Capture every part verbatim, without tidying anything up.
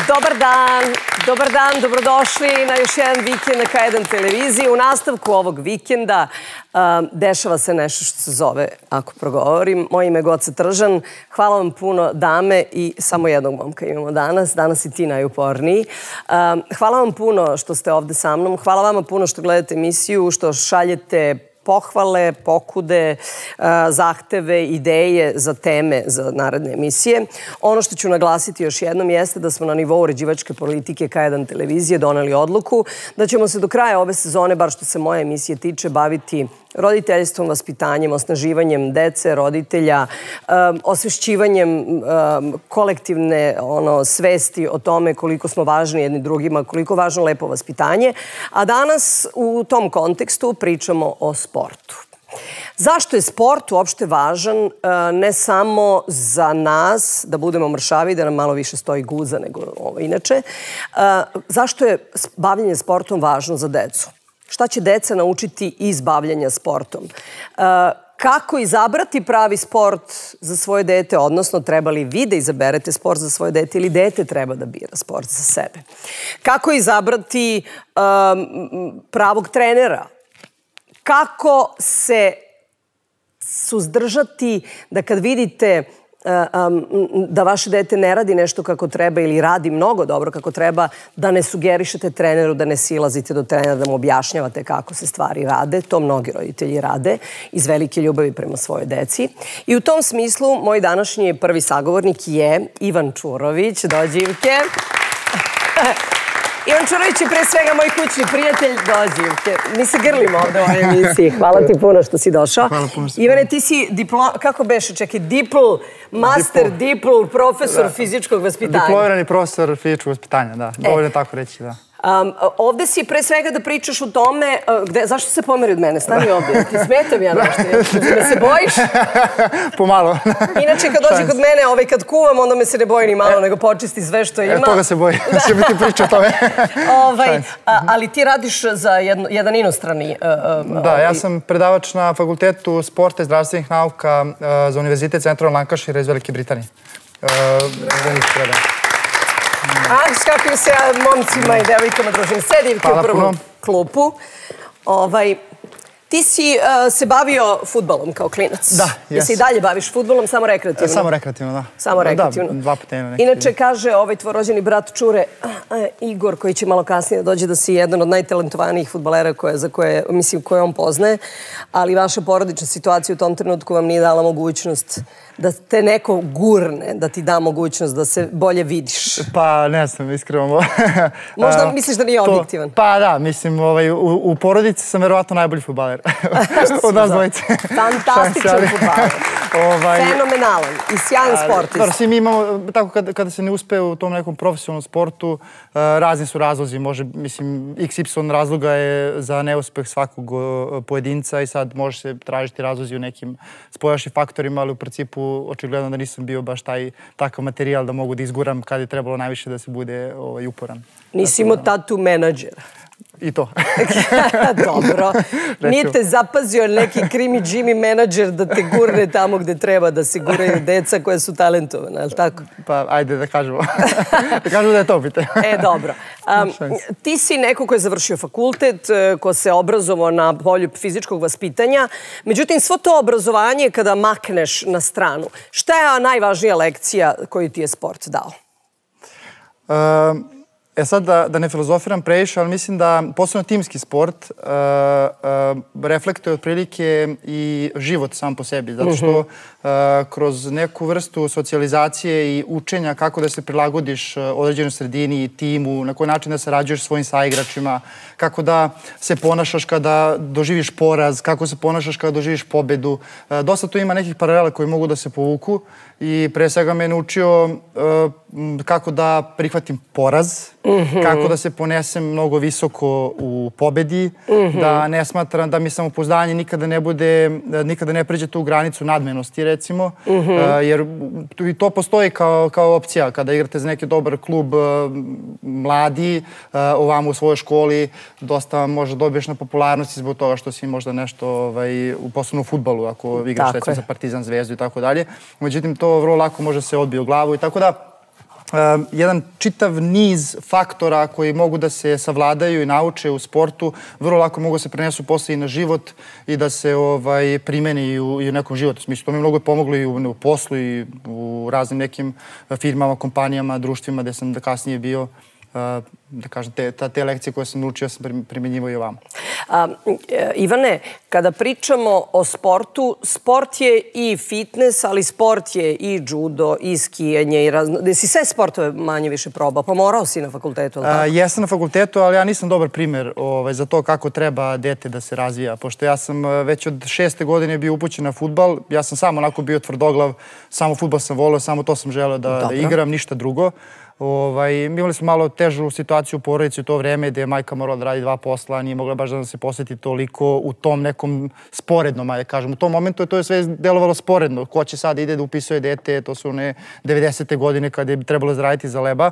Dobar dan, dobar dan, dobrodošli na još jedan vikend na K jedan televiziji. U nastavku ovog vikenda dešava se nešto što se zove, ako progovorim, moje ime je Goca Tržan. Hvala vam puno, dame, i samo jednog momka imamo danas. Danas i ti najuporniji. Hvala vam puno što ste ovde sa mnom. Hvala vama puno što gledate emisiju, što šaljete pohvale, pokude, zahteve, ideje za teme za naredne emisije. Ono što ću naglasiti još jednom jeste da smo na nivou uređivačke politike K jedan televizije doneli odluku da ćemo se do kraja ove sezone, bar što se moje emisije tiče, baviti roditeljstvom, vaspitanjem, osnaživanjem dece, roditelja, osvešćivanjem kolektivne svesti o tome koliko smo važni jedni drugima, koliko je važno lepo vaspitanje. A danas u tom kontekstu pričamo o sportu. Zašto je sport uopšte važan ne samo za nas, da budemo mršavi, da nam malo više stoji guza nego ovo inače? Zašto je bavljenje sportom važno za decu? Šta će deca naučiti iz bavljenja sportom? Kako izabrati pravi sport za svoje dete, odnosno treba li vi da izaberete sport za svoje dete ili dete treba da bira sport za sebe? Kako izabrati pravog trenera? Kako se suzdržati da kad vidite da vaše dete ne radi nešto kako treba ili radi mnogo dobro kako treba, da ne sugerišete treneru, da ne silazite do trenera, da mu objašnjavate kako se stvari rade. To mnogi roditelji rade iz velike ljubavi prema svojoj deci. I u tom smislu moj današnji prvi sagovornik je Ivan Čurović. Dođi, Ivke. Ivan Čurović je pre svega moj kućni prijatelj. Dođi, Ivke. Mi se grlimo ovde u ovoj emisiji. Hvala ti puno što si došao. Hvala puno što si. Ivane, ti si diplom... Kako beše? Čekaj, dipl, master, dipl, profesor fizičkog vaspitanja. Diplomirani profesor fizičkog vaspitanja, da. Dovoljno tako reći, da. Ovde si pre svega da pričaš o tome... Zašto se pomeri od mene? Stani ovdje. Ti smetam ja nešto. Me se bojiš? Pomalo. Inače, kad dođe kod mene, kad kuvam, onda me se ne boji ni malo, nego počisti sve što ima. E, toga se boji. Će biti priča o tome. Ali ti radiš za jedan inostrani... Da, ja sam predavač na Fakultetu sporta i zdravstvenih nauka za Univerzitet Centralnog Lancashira iz Velike Britanije. Za njih predam. A, s kakvim se ja momcima i devojkama družim. Sedi Ivke u prvu klupu. Ti si se bavio fudbalom kao klinac. Da, jes. Jesi i dalje baviš fudbalom, samo rekreativno? Samo rekreativno, da. Samo rekreativno. Da, dva puta ima. Inače, kaže ovaj tvoj rođeni brat Čure, Igor, koji će malo kasnije dođe da si jedan od najtalentovanijih fudbalera za koje, mislim, koje on poznaje, ali vaša porodična situacija u tom trenutku vam nije dala mogućnost da te neko gurne, da ti da mogućnost da se bolje vidiš. Pa, ne znam, iskreno. Možda misliš da nije objektivan? Pa da, mislim, u porodici sam verovatno najbolji fudbaler. Od nas dvojice. Fantastičan fudbaler. Fenomenalan i sjajan sportist. Svi mi imamo, tako kada se ne uspe u tom nekom profesionalnom sportu, razni su razlozi. Može, mislim, iks ipsilon razloga je za neuspeh svakog pojedinca i sad može se tražiti razlozi u nekim spojašnjim faktorima, ali u principu očigledno da nisam bio baš taj takav materijal da mogu da izguram kad je trebalo najviše da se bude uporan. Nisi imao tatu menadžera? I to. Dobro. Nije te zapazio neki krimi Jimmy menadžer da te gurne tamo gde treba da se guraju deca koja su talentovana, je li tako? Pa, ajde da kažemo. Da kažemo da je to pitanje. E, dobro. Ti si neko ko je završio fakultet, ko se obrazovao na polju fizičkog vaspitanja. Međutim, svo to obrazovanje kada makneš na stranu, šta je najvažnija lekcija koju ti je sport dao? E sad, da ne filozofiram previše, ali mislim da posebno timski sport reflektuje otprilike i život sam po sebi. Zato što kroz neku vrstu socijalizacije i učenja kako da se prilagodiš određenoj sredini i timu, na koji način da sarađuješ svojim saigračima, kako da se ponašaš kada doživiš poraz, kako se ponašaš kada doživiš pobedu. Dosta tu ima nekih paralela koji mogu da se povuku i pre svega me je naučio kako da prihvatim poraz, kako da se ponesem mnogo visoko u pobedi, da ne smatram da mi samopouzdanje nikada ne bude, nikada ne pređe tu granicu nadmenosti, recimo, jer i to postoji kao opcija. Kada igrate za neki dobar klub mladi, ovamo u svojoj školi, dosta možda dobiješ na popularnosti zbog toga što si možda nešto, posebno u fudbalu, ako igraš recimo za Partizan, Zvezdu i tako dalje. Međutim, to vrlo lako može se odbiti u glavu i tako da jedan čitav niz faktora koji mogu da se savladaju i nauče u sportu, vrlo lako mogu da se prenesu posle i na život i da se primeni i u nekom životu. Mislim, to mi mnogo je pomoglo i u poslu i u raznim nekim firmama, kompanijama, društvima gde sam kasnije bio. Da kažem, te lekcije koje sam naučio sam primjenjivao i ovamo. Ivane, kada pričamo o sportu, sport je i fitness, ali sport je i judo, i skijanje. Gde si sve sportove manje više probao, pa morao si na fakultetu, ali tako? Jesam na fakultetu, ali ja nisam dobar primer za to kako treba dete da se razvija. Pošto ja sam već od šeste godine bio upućen na fudbal, ja sam samo onako bio tvrdoglav, samo fudbal sam volio, samo to sam želeo da igram, ništa drugo. Imali smo malo težu situaciju u porodici u to vreme gde je majka morala da radi dva posla, nije mogla baš da se posveti toliko u tom nekom sporednom, ajde kažem. U tom momentu to je sve delovalo sporedno. Ko će sad ide da upisuje dete, to su one devedesete godine kada je trebalo zaraditi za leba.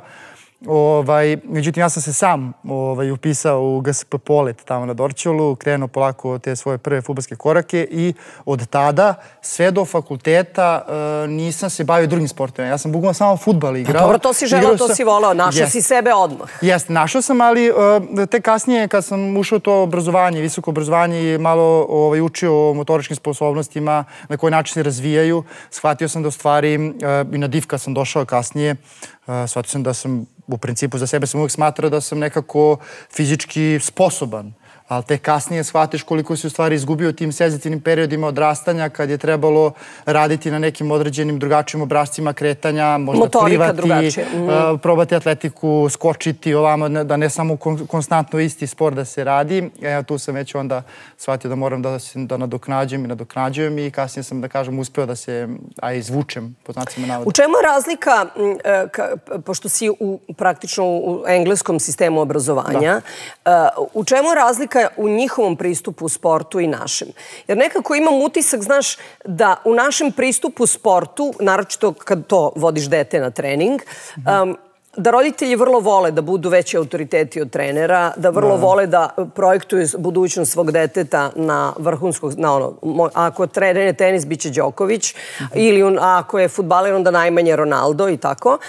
Međutim, ja sam se sam upisao u G S P Polet tamo na Dorćolu, krenuo polako te svoje prve fudbalske korake i od tada sve do fakulteta nisam se bavio drugim sportovima. Ja sam bukvalno samo fudbal igrao. Dobro, to si želao, to si volao. Našao si sebe odmah. Jeste, našao sam, ali te kasnije kad sam ušao u to obrazovanje, visoko obrazovanje i malo učio o motoričkim sposobnostima, na koji način se razvijaju, shvatio sam da u stvari i na D I F K sam došao kasnije, shvatio sam da sam u principu za sebe sam uvijek smatrao da sam nekako fizički sposoban, ali te kasnije shvatiš koliko si u stvari izgubio tim senzitivnim periodima odrastanja kad je trebalo raditi na nekim određenim drugačijim obrascima kretanja, možda plivati, probati atletiku, skočiti ovamo, da ne samo konstantno isti sport da se radi. Tu sam već onda shvatio da moram da nadoknađujem i nadoknađujem i kasnije sam, da kažem, uspeo da se izvučem, po znacima navoda. U čemu je razlika, pošto si praktično u engleskom sistemu obrazovanja, u čemu je razlika u njihovom pristupu u sportu i našem? Jer nekako imam utisak, znaš, da u našem pristupu sportu, naročito kad to vodiš dete na trening, da roditelji vrlo vole da budu veći autoriteti od trenera, da vrlo vole da projektuju budućnost svog deteta na vrhunskog, na ono, ako trener tenis, bit će Đoković, ili ako je fudbaler, onda najmanje Ronaldo i tako.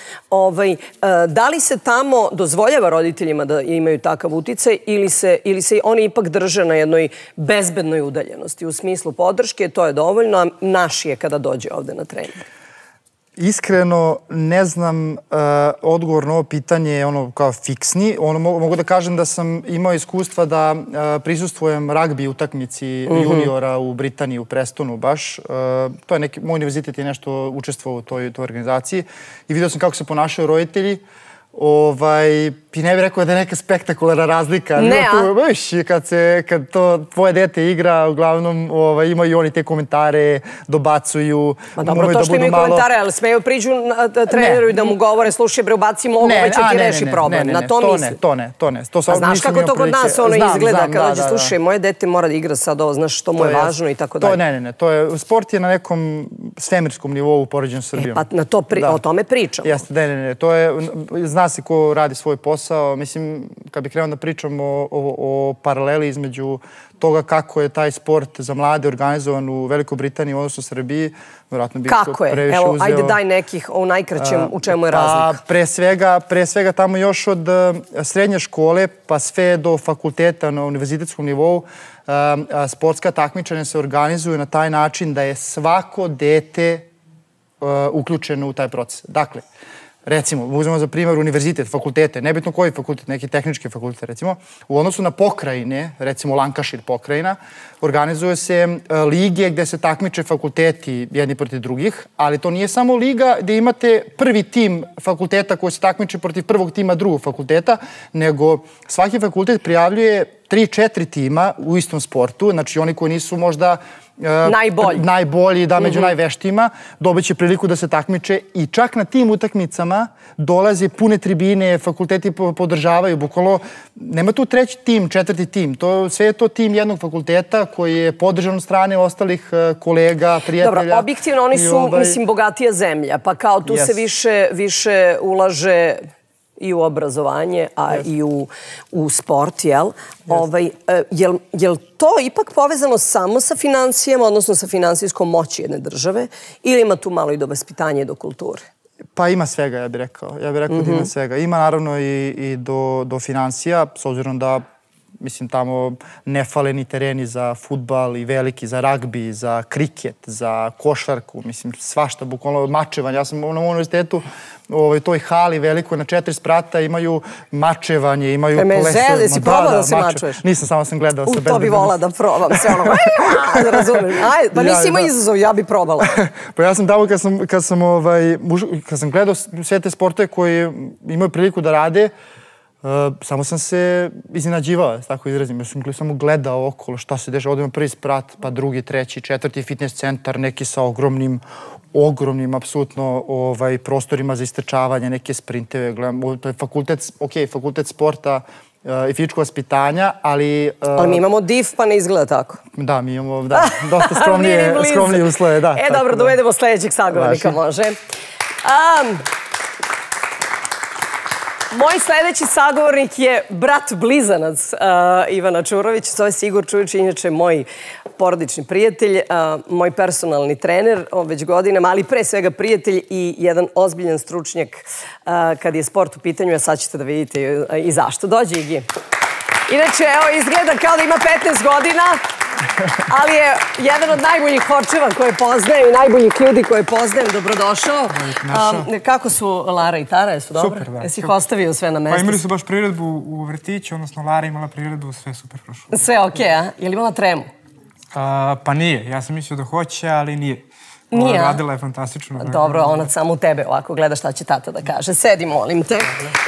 Da li se tamo dozvoljava roditeljima da imaju takav uticaj ili se oni ipak drže na jednoj bezbednoj udaljenosti? U smislu podrške, to je dovoljno, a naš je kada dođe ovde na trening. Iskreno, ne znam odgovor na ovo pitanje ono kao fiksni. Mogu da kažem da sam imao iskustva da prisustvujem ragbi utakmici juniora u Britaniji, u Prestonu baš. To je neki, moj univerzitet je nešto učestvovao u toj organizaciji i vidio sam kako se ponašaju roditelji. I ne bih rekao da je neka spektakularna razlika. Ne, a? Kad to tvoje dete igra, uglavnom imaju i oni te komentare, dobacuju. Ma dobro, to što imaju komentare, ali smeju priđu treneru i da mu govore, slušaj bre, ubaci mogu, već će ti reši problem. Na to mislim. To ne, to ne. A znaš kako to kod nas ono izgleda kad dođe, slušaj, moje dete mora da igra sad ovo, znaš što mu je važno i tako dalje. Ne, ne, ne. Sport je na nekom svemirskom nivou upoređen s Srbijom. E pa o tome pričamo. Jeste, ne, ne, ne. To je, zna se ko radi svoj posao. Mislim, kad bih krenuo da pričam o paraleli između toga kako je taj sport za mlade organizovan u Velikoj Britaniji, odnosno Srbiji, vjerojatno bih to previše uzeo. Evo, ajde daj nekih u najkraćem u čemu je razlika. Pre svega tamo još od srednje škole pa sve do fakulteta na univerzitetskom nivou sportska takmičenja se organizuju na taj način da je svako dete uključeno u taj proces. Dakle, recimo, uzmemo za primjer univerzitet, fakultete, nebitno koji fakultet, neki tehnički fakultet, recimo, u odnosu na pokrajine, recimo Lancashire pokrajina, organizuje se lige gde se takmiče fakulteti jedni protiv drugih, ali to nije samo liga gde imate prvi tim fakulteta koji se takmiče protiv prvog tima drugog fakulteta, nego svaki fakultet prijavljuje tri, četiri tima u istom sportu, znači oni koji nisu možda najbolji, da, među najveštijima, dobit će priliku da se takmiče i čak na tim utakmicama dolaze pune tribine, fakulteti podržavaju, bukvalno nema tu treći tim, četvrti tim, sve je to tim jednog fakulteta koji je podržan od strane ostalih kolega, prijatelja. Dobro, objektivno oni su, mislim, bogatija zemlja, pa kao tu se više ulaže i u obrazovanje, a i u sport, jel? Je li to ipak povezano samo sa financijama, odnosno sa finansijskom moći jedne države, ili ima tu malo i do vaspitanja i do kulture? Pa ima svega, ja bih rekao. Ja bih rekao da ima svega. Ima naravno i do finansija, s obzirom da mislim, tamo ne fale ni tereni za fudbal i veliki, za ragbi, za kriket, za košarku, mislim, svašta, bukvalno mačevanje. Ja sam na univerzitetu, u toj hali velikoj na četiri sprata imaju mačevanje, imaju plese. Me žele, si probao da se mačuješ? Nisam, samo sam gledao sa bezbednosti. To bi volila da probam, sve ono, da razumem. Pa nisi imao izazov, ja bi probala. Pa ja sam tamo kad sam gledao sve te sportove koji imaju priliku da rade, samo sam se iznenađivao, tako izrazim. Ja sam samo gledao okolo šta se dešava. Ovdje ima prvi sprat, pa drugi, treći, četvrti fitness centar, neki sa ogromnim, ogromnim, apsolutno prostorima za istrčavanje, neke sprinteve. To je fakultet, ok, fakultet sporta i fizičko vaspitanja, ali... Ali mi imamo D I F, pa ne izgleda tako. Da, mi imamo, da, dosta skromnije uslove, da. E, dobro, dovedemo sljedećeg sagovornika, može. Moj sljedeći sagovornik je brat blizanac Ivana Čurovića, zove se Igor Čujić, inače moj porodični prijatelj, moj personalni trener već godinama, ali pre svega prijatelj i jedan ozbiljan stručnjak kad je sport u pitanju, a sad ćete da vidite i zašto. Dođi, Igi. Inače, evo, izgleda kao da ima petnaest godina, ali je jedan od najboljih očeva koje poznajem i najboljih ljudi koje poznajem. Dobrodošao. Kako su Lara i Tara? Jesu dobre? Super, da. Jesi ih ostavio sve na mesto? Pa imali su baš priredbu u vrtiću, odnosno Lara imala priredbu, sve super prošlo. Sve okej, a? Je li imala tremu? Pa nije. Ja sam mislio da hoće, ali nije. Nije, a? Radila je fantastično. Dobro, ona samo u tebe ovako gleda šta će tata da kaže. Sedi, molim te.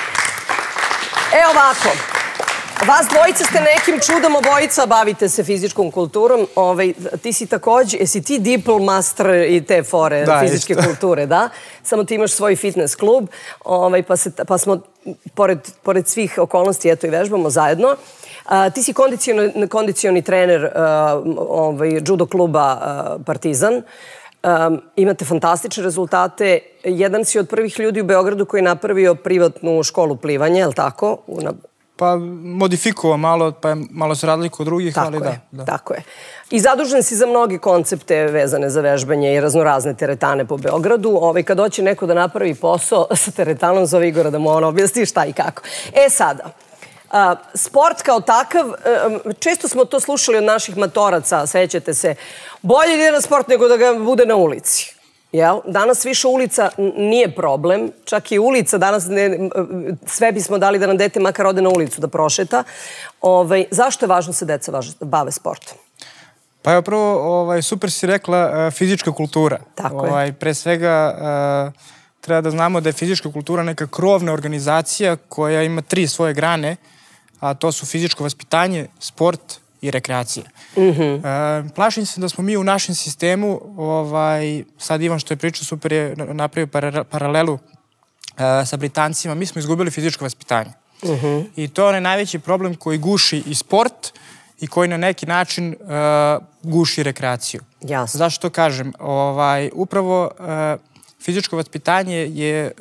E ovako. Vas dvojica ste nekim čudom obojica, bavite se fizičkom kulturom. Ti si također, jesi ti diplomaster i te fore fizičke kulture, da? Samo ti imaš svoj fitness klub, pa smo, pored svih okolnosti, eto i vežbamo zajedno. Ti si kondicioni trener judo kluba Partizan. Imate fantastične rezultate. Jedan si od prvih ljudi u Beogradu koji je napravio privatnu školu plivanja, je li tako? Pa modifikovao malo, pa je malo se razliku od drugih, ali da. Tako je. I zadužen si za mnogi koncepte vezane za vežbanje i raznorazne teretane po Beogradu. Kad doće neko da napravi posao sa teretanom, zove Igora da mu on objasni šta i kako. E sada, sport kao takav, često smo to slušali od naših matoraca, sećate se, bolje ide na sport nego da ga bude na ulici. Danas više ulica nije problem, čak i ulica danas, sve bismo dali da nam dete makar ode na ulicu da prošeta. Zašto je važno se deca bave sportom? Pa evo prvo, super si rekla, fizička kultura. Tako je. Pre svega treba da znamo da je fizička kultura neka krovna organizacija koja ima tri svoje grane, a to su fizičko vaspitanje, sport i rekreacija. Plašim se da smo mi u našem sistemu, sad Ivan što je pričao, super je napravio paralelu sa Britancima, mi smo izgubili fizičko vaspitanje. I to je onaj najveći problem koji guši i sport i koji na neki način guši rekreaciju. Jasno. Zašto to kažem? Upravo fizičko vaspitanje je,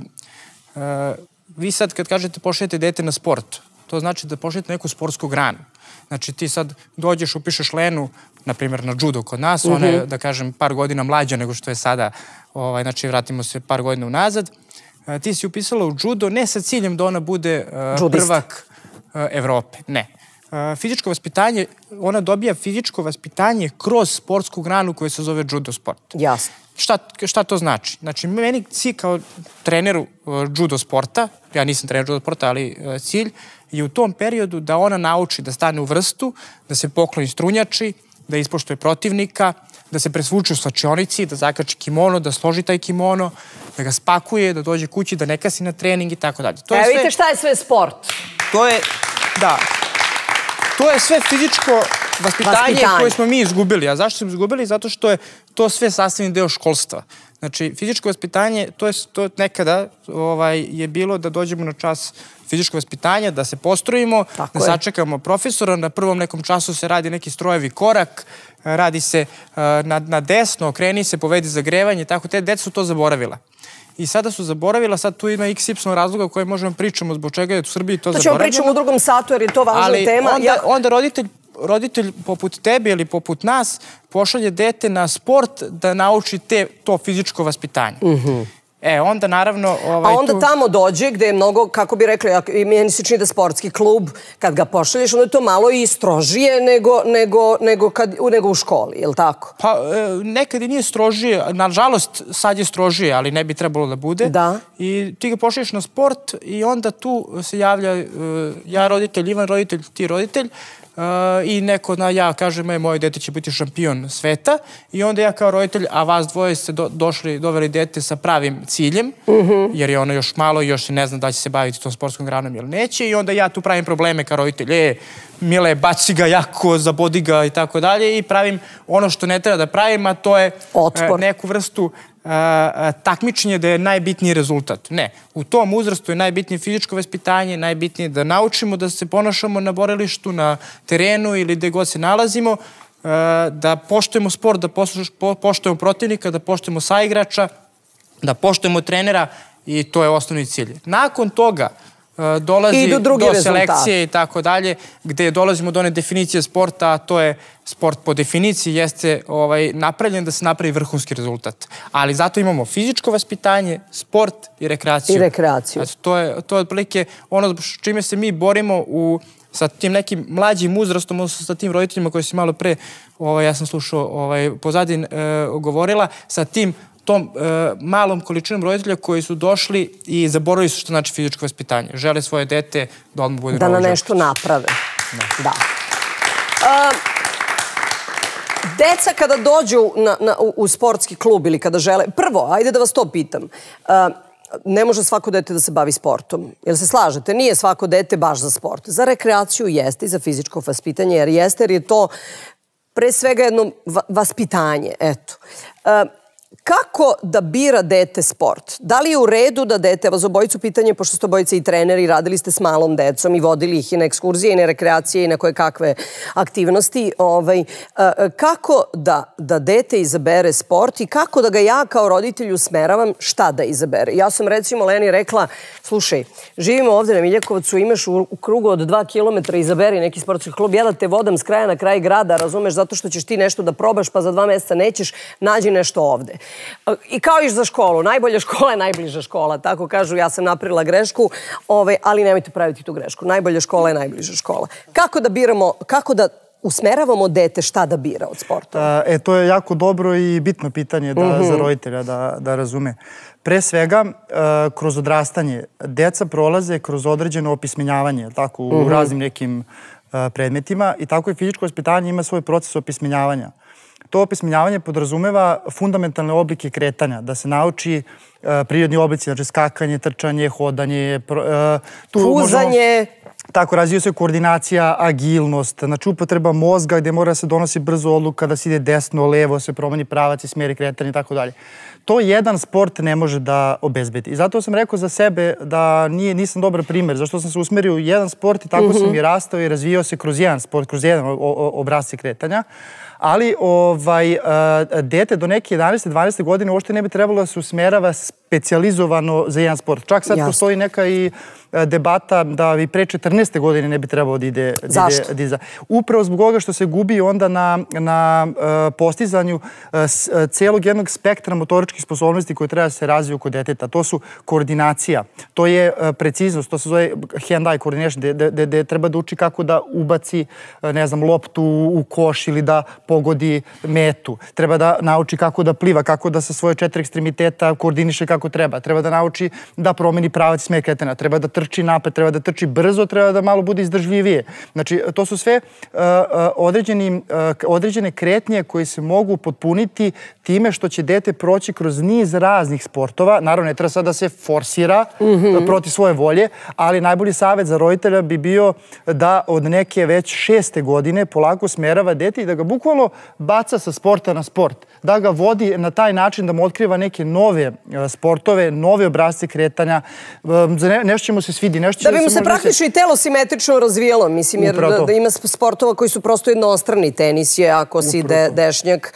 vi sad kad kažete pošaljete dete na sport, to znači da pošaljete neku sportsku granu. Znači ti sad dođeš, upišeš Lenu, na primjer na judo kod nas, ona je, da kažem, par godina mlađa nego što je sada, znači vratimo se par godina unazad. Ti si upisala u judo ne sa ciljem da ona bude prvak Evrope, ne. Fizičko vaspitanje, ona dobija fizičko vaspitanje kroz sportsku granu koja se zove judo sport. Jasno. Šta to znači? Znači, meni cilj kao treneru judo sporta, ja nisam trener judo sporta, ali cilj, je u tom periodu da ona nauči da stane u vrstu, da se pokloni strunjači, da ispoštuje protivnika, da se presvuče u slačionici, da zakači kimono, da složi taj kimono, da ga spakuje, da dođe kući, da ne kasi na trening i tako dalje. Evo vidite šta je sve sport. To je, da, to je sve fizičko vaspitanje koje smo mi izgubili. A zašto smo izgubili? Zato što je to sve sastavni deo školstva. Znači, fizičko vaspitanje, to je nekada je bilo da dođemo na čas fizičko vaspitanja, da se postrojimo, da sačekamo profesora, na prvom nekom času se radi neki strojevi korak, radi se na desno, okreni se, povedi zagrevanje, tako te deca su to zaboravila. I sada su zaboravila, sad tu ima iks ipsilon razloga o kojem možemo pričamo zbog čega je u Srbiji to zaboravljeno. To ćemo pričamo u drugom satu jer je to važna tema. Ali onda roditelj roditelj poput tebi ili poput nas pošalje dete na sport da nauči to fizičko vaspitanje. E, onda naravno... A onda tamo dođe gde je mnogo, kako bi rekli, meni se čini da sportski klub, kad ga pošalješ, onda je to malo i strožije nego u školi, je li tako? Pa, nekad i nije strožije, nažalost sad je strožije, ali ne bi trebalo da bude. Da. I ti ga pošalješ na sport i onda tu se javlja ja roditelj, Ivan roditelj, ti roditelj, i neko na ja kaže, moje dete će biti šampion sveta i onda ja kao roditelj, a vas dvoje ste došli, doveli dete sa pravim ciljem, jer je ono još malo i još ne zna da će se baviti tom sportskom granom ili neće i onda ja tu pravim probleme kao roditelj, e, Mile, baci ga jako, zabodi ga i tako dalje i pravim ono što ne treba da pravim, a to je neku vrstu takmičenje da je najbitniji rezultat. Ne, u tom uzrastu je najbitnije fizičko vaspitanje, najbitnije da naučimo da se ponašamo na borilištu, na terenu ili gde god se nalazimo, da poštujemo sport, da poštujemo protivnika, da poštujemo saigrača, da poštujemo trenera i to je osnovni cilj. Nakon toga dolazi do selekcije i tako dalje, gde dolazimo do one definicije sporta, a to je sport po definiciji jeste napravljen da se napravi vrhunski rezultat. Ali zato imamo fizičko vaspitanje, sport i rekreaciju. I rekreaciju. To je otprilike ono čime se mi borimo sa tim nekim mlađim uzrastom, odnosno sa tim roditeljima koji si malo pre, ja sam slušao pozadin govorila, sa tim tom malom količinom roditelja koji su došli i zaboravili su što znači fizičko vaspitanje. Žele svoje dete da odmah bude da na nešto naprave. Da. Deca kada dođu u sportski klub ili kada žele... Prvo, ajde da vas to pitam. Ne može svako dete da se bavi sportom. Jel se slažete? Nije svako dete baš za sport. Za rekreaciju jeste i za fizičko vaspitanje, jer jeste, jer je to pre svega jedno vaspitanje. Eto. Kako da bira dete sport? Da li je u redu da dete, vas obojicu pitanje, pošto ste obojice i treneri, radili ste s malom decom i vodili ih i na ekskurzije i na rekreacije i na koje kakve aktivnosti, kako da dete izabere sport i kako da ga ja kao roditelj usmeravam šta da izabere? Ja sam recimo Leni rekla, slušaj, živimo ovde na Miljakovcu, imaš u krugu od dva kilometra, izaberi neki sportski klub, ja da te vodam s kraja na kraj grada, razumeš, zato što ćeš ti nešto da probaš pa za dva meseca nećeš, nađi nešto ovde. I kao i za školu, najbolja škola je najbliža škola, tako kažu, ja sam napravila grešku, ali nemojte praviti tu grešku. Najbolja škola je najbliža škola. Kako da biramo, kako da usmeravamo dete šta da bira od sporta? E, to je jako dobro i bitno pitanje za roditelja da razume. Pre svega, kroz odrastanje, deca prolaze kroz određeno opismenjavanje, tako, u raznim nekim predmetima i tako i fizičko vaspitanje ima svoj proces opismenjavanja. To opismenjavanje podrazumeva fundamentalne oblike kretanja, da se nauči prirodni oblici, znači skakanje, trčanje, hodanje, puzanje. Tako, razvija se koordinacija, agilnost, znači upotreba mozga gde mora se donosi brzo odluka da se ide desno, levo, se promeni pravac i smeri kretanja i tako dalje. To jedan sport ne može da obezbedi. I zato sam rekao za sebe da nisam dobar primer, zašto sam se usmerio u jedan sport i tako sam i rastao i razvijao se kroz jedan sport, kroz jedan obrazce kretanja. Ali dete do neke jedanaeste dvanaeste godine uopšte ne bi trebalo da se usmerava specijalizovano za jedan sport. Čak sad postoji neka i debata da i pre četrnaeste godine ne bi trebalo da ide... Zašto? Upravo zbog toga što se gubi onda na postizanju celog jednog spektra motoričkih sposobnosti koje treba da se razviju kod deteta. To su koordinacija, to je preciznost, to se zove hand-eye coordination, gde treba da uči kako da ubaci, ne znam, loptu u koš ili da pogodi metu. Treba da nauči kako da pliva, kako da sa svoje četiri ekstremiteta koordiniše kako treba. Treba da nauči da promeni pravac i smer kretanja. Treba da trči napred, treba da trči brzo, treba da malo bude izdržljivije. Znači, to su sve određene kretnje koje se mogu potpuniti time što će dete proći kroz niz raznih sportova. Naravno, ne treba sad da se forsira protiv svoje volje, ali najbolji savjet za roditelja bi bio da od neke već šeste godine polako smerava dete i da ga bukvalno baca sa sporta na sport. Da ga vodi na taj način da mu otkriva neke nove sportove, nove obrazce kretanja. Nešto će mu se svidi. Da bi mu se praktično i telo simetrično razvijelo, mislim, jer da ima sportova koji su prosto jednostrani. Tenis je, ako si dešnjak,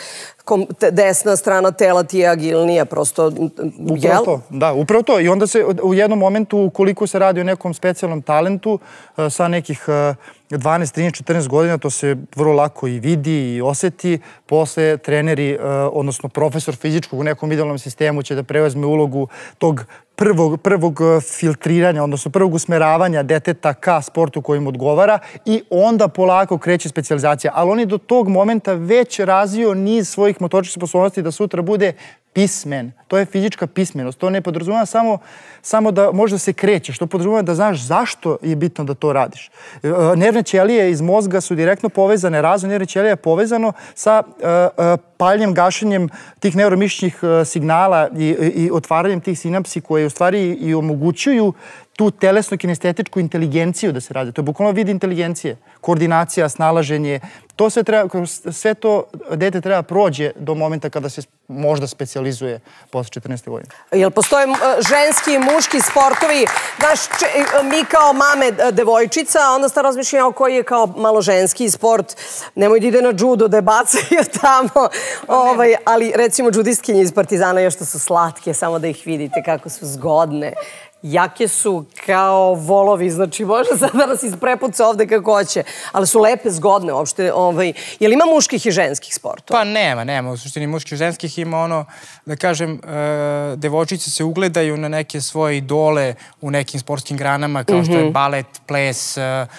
desna strana tela ti je agilnija, prosto, jel? Upravo to, da, upravo to. I onda se u jednom momentu, ukoliko se radi o nekom specijalnom talentu, sa nekih dvanaest, trinaest, četrnaest godina, to se vrlo lako i vidi i oseti. Posle treneri, odnosno profesor fizičkog u nekom idealnom sistemu će da preuzme ulogu tog prvog, prvog filtriranja, odnosno prvog usmeravanja deteta ka sportu kojim odgovara i onda polako kreće specijalizacija. Ali on je do tog momenta već razvio niz svojih motoričkih sposobnosti da sutra bude pismen. To je fizička pismenost. To ne podrazumeva samo, samo da možda se krećeš. To podrazumeva da znaš zašto je bitno da to radiš. Nervne ćelije iz mozga su direktno povezane. Razvoj nervne ćelije je povezano sa uh, uh, paljenjem, gašenjem tih neuromišićnih uh, signala i, i otvaranjem tih sinapsi koje u stvari i omogućuju tu telesno-kinestetičku inteligenciju da se radi. To je bukvalno vid inteligencije. Koordinacija, snalaženje. To sve, treba, sve to dete treba prođe do momenta kada se možda specijalizuje posle četrnaeste godine. Jel postoje ženski i muški sportovi? Znaš, mi kao mame devojčica, onda sta razmišljamo koji je kao malo ženski sport. Nemoj da ide na judo, da je bacaju tamo. Ovaj, ali recimo džudistkinje iz Partizana još što su slatke, samo da ih vidite kako su zgodne. Jake su kao volovi, znači može sad da nas isprepuca ovde kako hoće, ali su lepe, zgodne uopšte. Ovaj, je li ima muških i ženskih sportova? Pa nema, nema. U suštini muških i ženskih ima ono, da kažem, e, devojčice se ugledaju na neke svoje idole u nekim sportskim granama, kao što je balet, ples, e,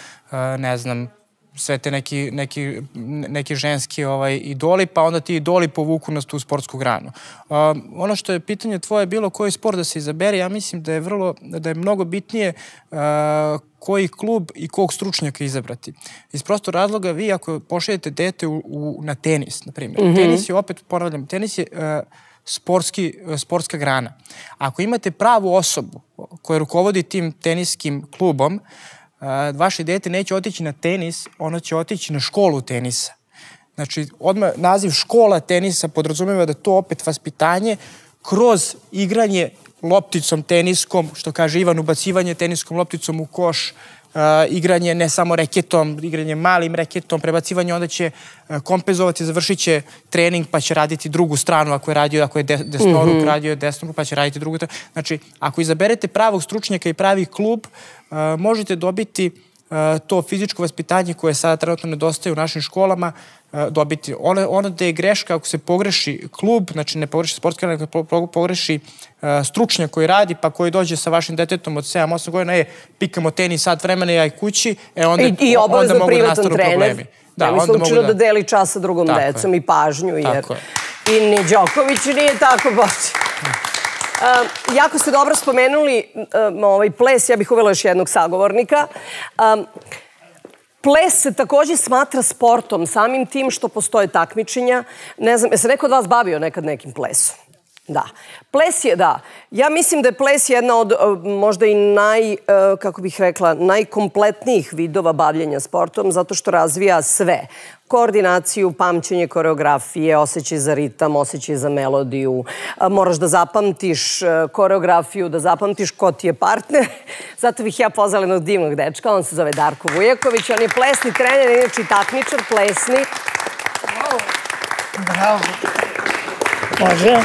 e, ne znam, sve te neki, neki, neki ženski ovaj, idoli, pa onda ti idoli povuku nas tu sportsku granu. Uh, ono što je pitanje tvoje bilo koji sport da se izabere, ja mislim da je, vrlo, da je mnogo bitnije uh, koji klub i kog stručnjaka izabrati. Iz prostog razloga, vi ako pošaljete dete u, u, na tenis, na primjer, mm-hmm. tenis je, opet ponavljam, tenis je uh, sportski, uh, sportska grana. Ako imate pravu osobu koja rukovodi tim teniskim klubom, Uh, vaše dete neće otići na tenis, ono će otići na školu tenisa. Znači, odmah naziv škola tenisa podrazumeva da to opet vaspitanje kroz igranje lopticom teniskom, što kaže Ivan, ubacivanje teniskom lopticom u koš, uh, igranje ne samo reketom, igranje malim reketom, prebacivanje, onda će uh, kompenzovati, završit će trening pa će raditi drugu stranu, ako je radio, ako je de, desnoruk, mm-hmm. radio je desnoruk pa će raditi drugu. Znači, ako izaberete pravog stručnjaka i pravi klub, Uh, možete dobiti uh, to fizičko vaspitanje koje sada trenutno nedostaje u našim školama, uh, dobiti. Ono, ono da je greška ako se pogreši klub, znači ne pogreši sportska, nego pogreši uh, stručnjak koji radi, pa koji dođe sa vašim detetom od sedam osam godina, je, pikamo tenis sat vremena, ja i kući, e onda, I, i onda mogu da nastanu problemi. Da, onda mogu da... da deli čas sa drugom tako decom je. I pažnju, jer i ni Đoković nije tako baš. Um, jako ste dobro spomenuli um, ovaj ples, ja bih uvela još jednog sagovornika. Um, ples se takođe smatra sportom, samim tim što postoje takmičenja. Ne znam, je se neko od vas bavio nekad nekim plesom? Da. Ples je, da. Ja mislim da je ples jedna od možda i naj, kako bih rekla, najkompletnijih vidova bavljenja sportom, zato što razvija sve. Koordinaciju, pamćenje koreografije, osjećaj za ritam, osjećaj za melodiju. Moraš da zapamtiš koreografiju, da zapamtiš ko ti je partner. Zato bih ja pozvala jednog divnog dečka, on se zove Darko Vujaković, on je plesni trener, inače i takmičar plesni. Bravo. Bravo. Može.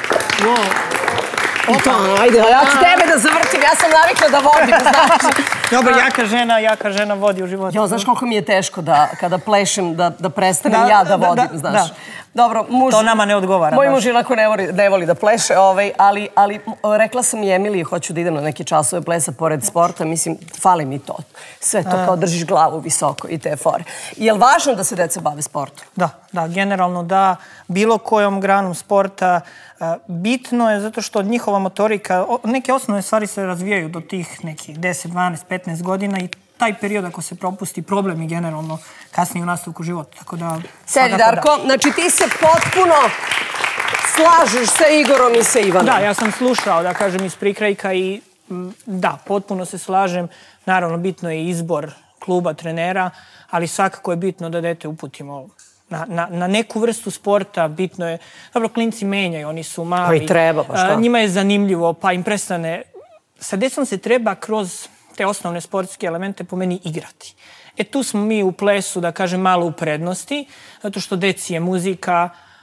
Ajde, ja ću tebe da zavrtim, ja sam navikla da vodim, znaš. Dobro, jaka žena, jaka žena vodi u životu. Jo, znaš koliko mi je teško da kada plešem, da, da prestanem ja da vodim, znaš. Dobro, muž... To nama ne odgovara. Moj muž inako ne voli, ne voli da pleše, ovaj, ali, ali rekla sam i Emiliji, hoću da idem na neke časove plesa pored sporta, mislim, fali mi to. Sve to kao držiš glavu visoko i te fore. Je li važno da se deca bave sportom? Da, da, generalno da, bilo kojom granom sporta. Bitno je zato što njihova motorika, neke osnovne stvari se razvijaju do tih nekih deset, dvanaest, petnaest godina i taj period ako se propusti, problem je generalno kasnije u nastavku života. Tako da... Sedi, Darko, da. Znači ti se potpuno slažeš sa Igorom i sa Ivanom. Da, ja sam slušao, da kažem, iz prikrajka i da, potpuno se slažem. Naravno, bitno je izbor kluba, trenera, ali svakako je bitno da dete uputimo Na, na, na neku vrstu sporta. Bitno je, dobro, klinci menjaju, oni su mali. Pa i treba, pa šta? Njima je zanimljivo, pa im prestane. Sa decom se treba kroz te osnovne sportske elemente po meni igrati. E tu smo mi u plesu, da kažem, malo u prednosti, zato što deci je muzika,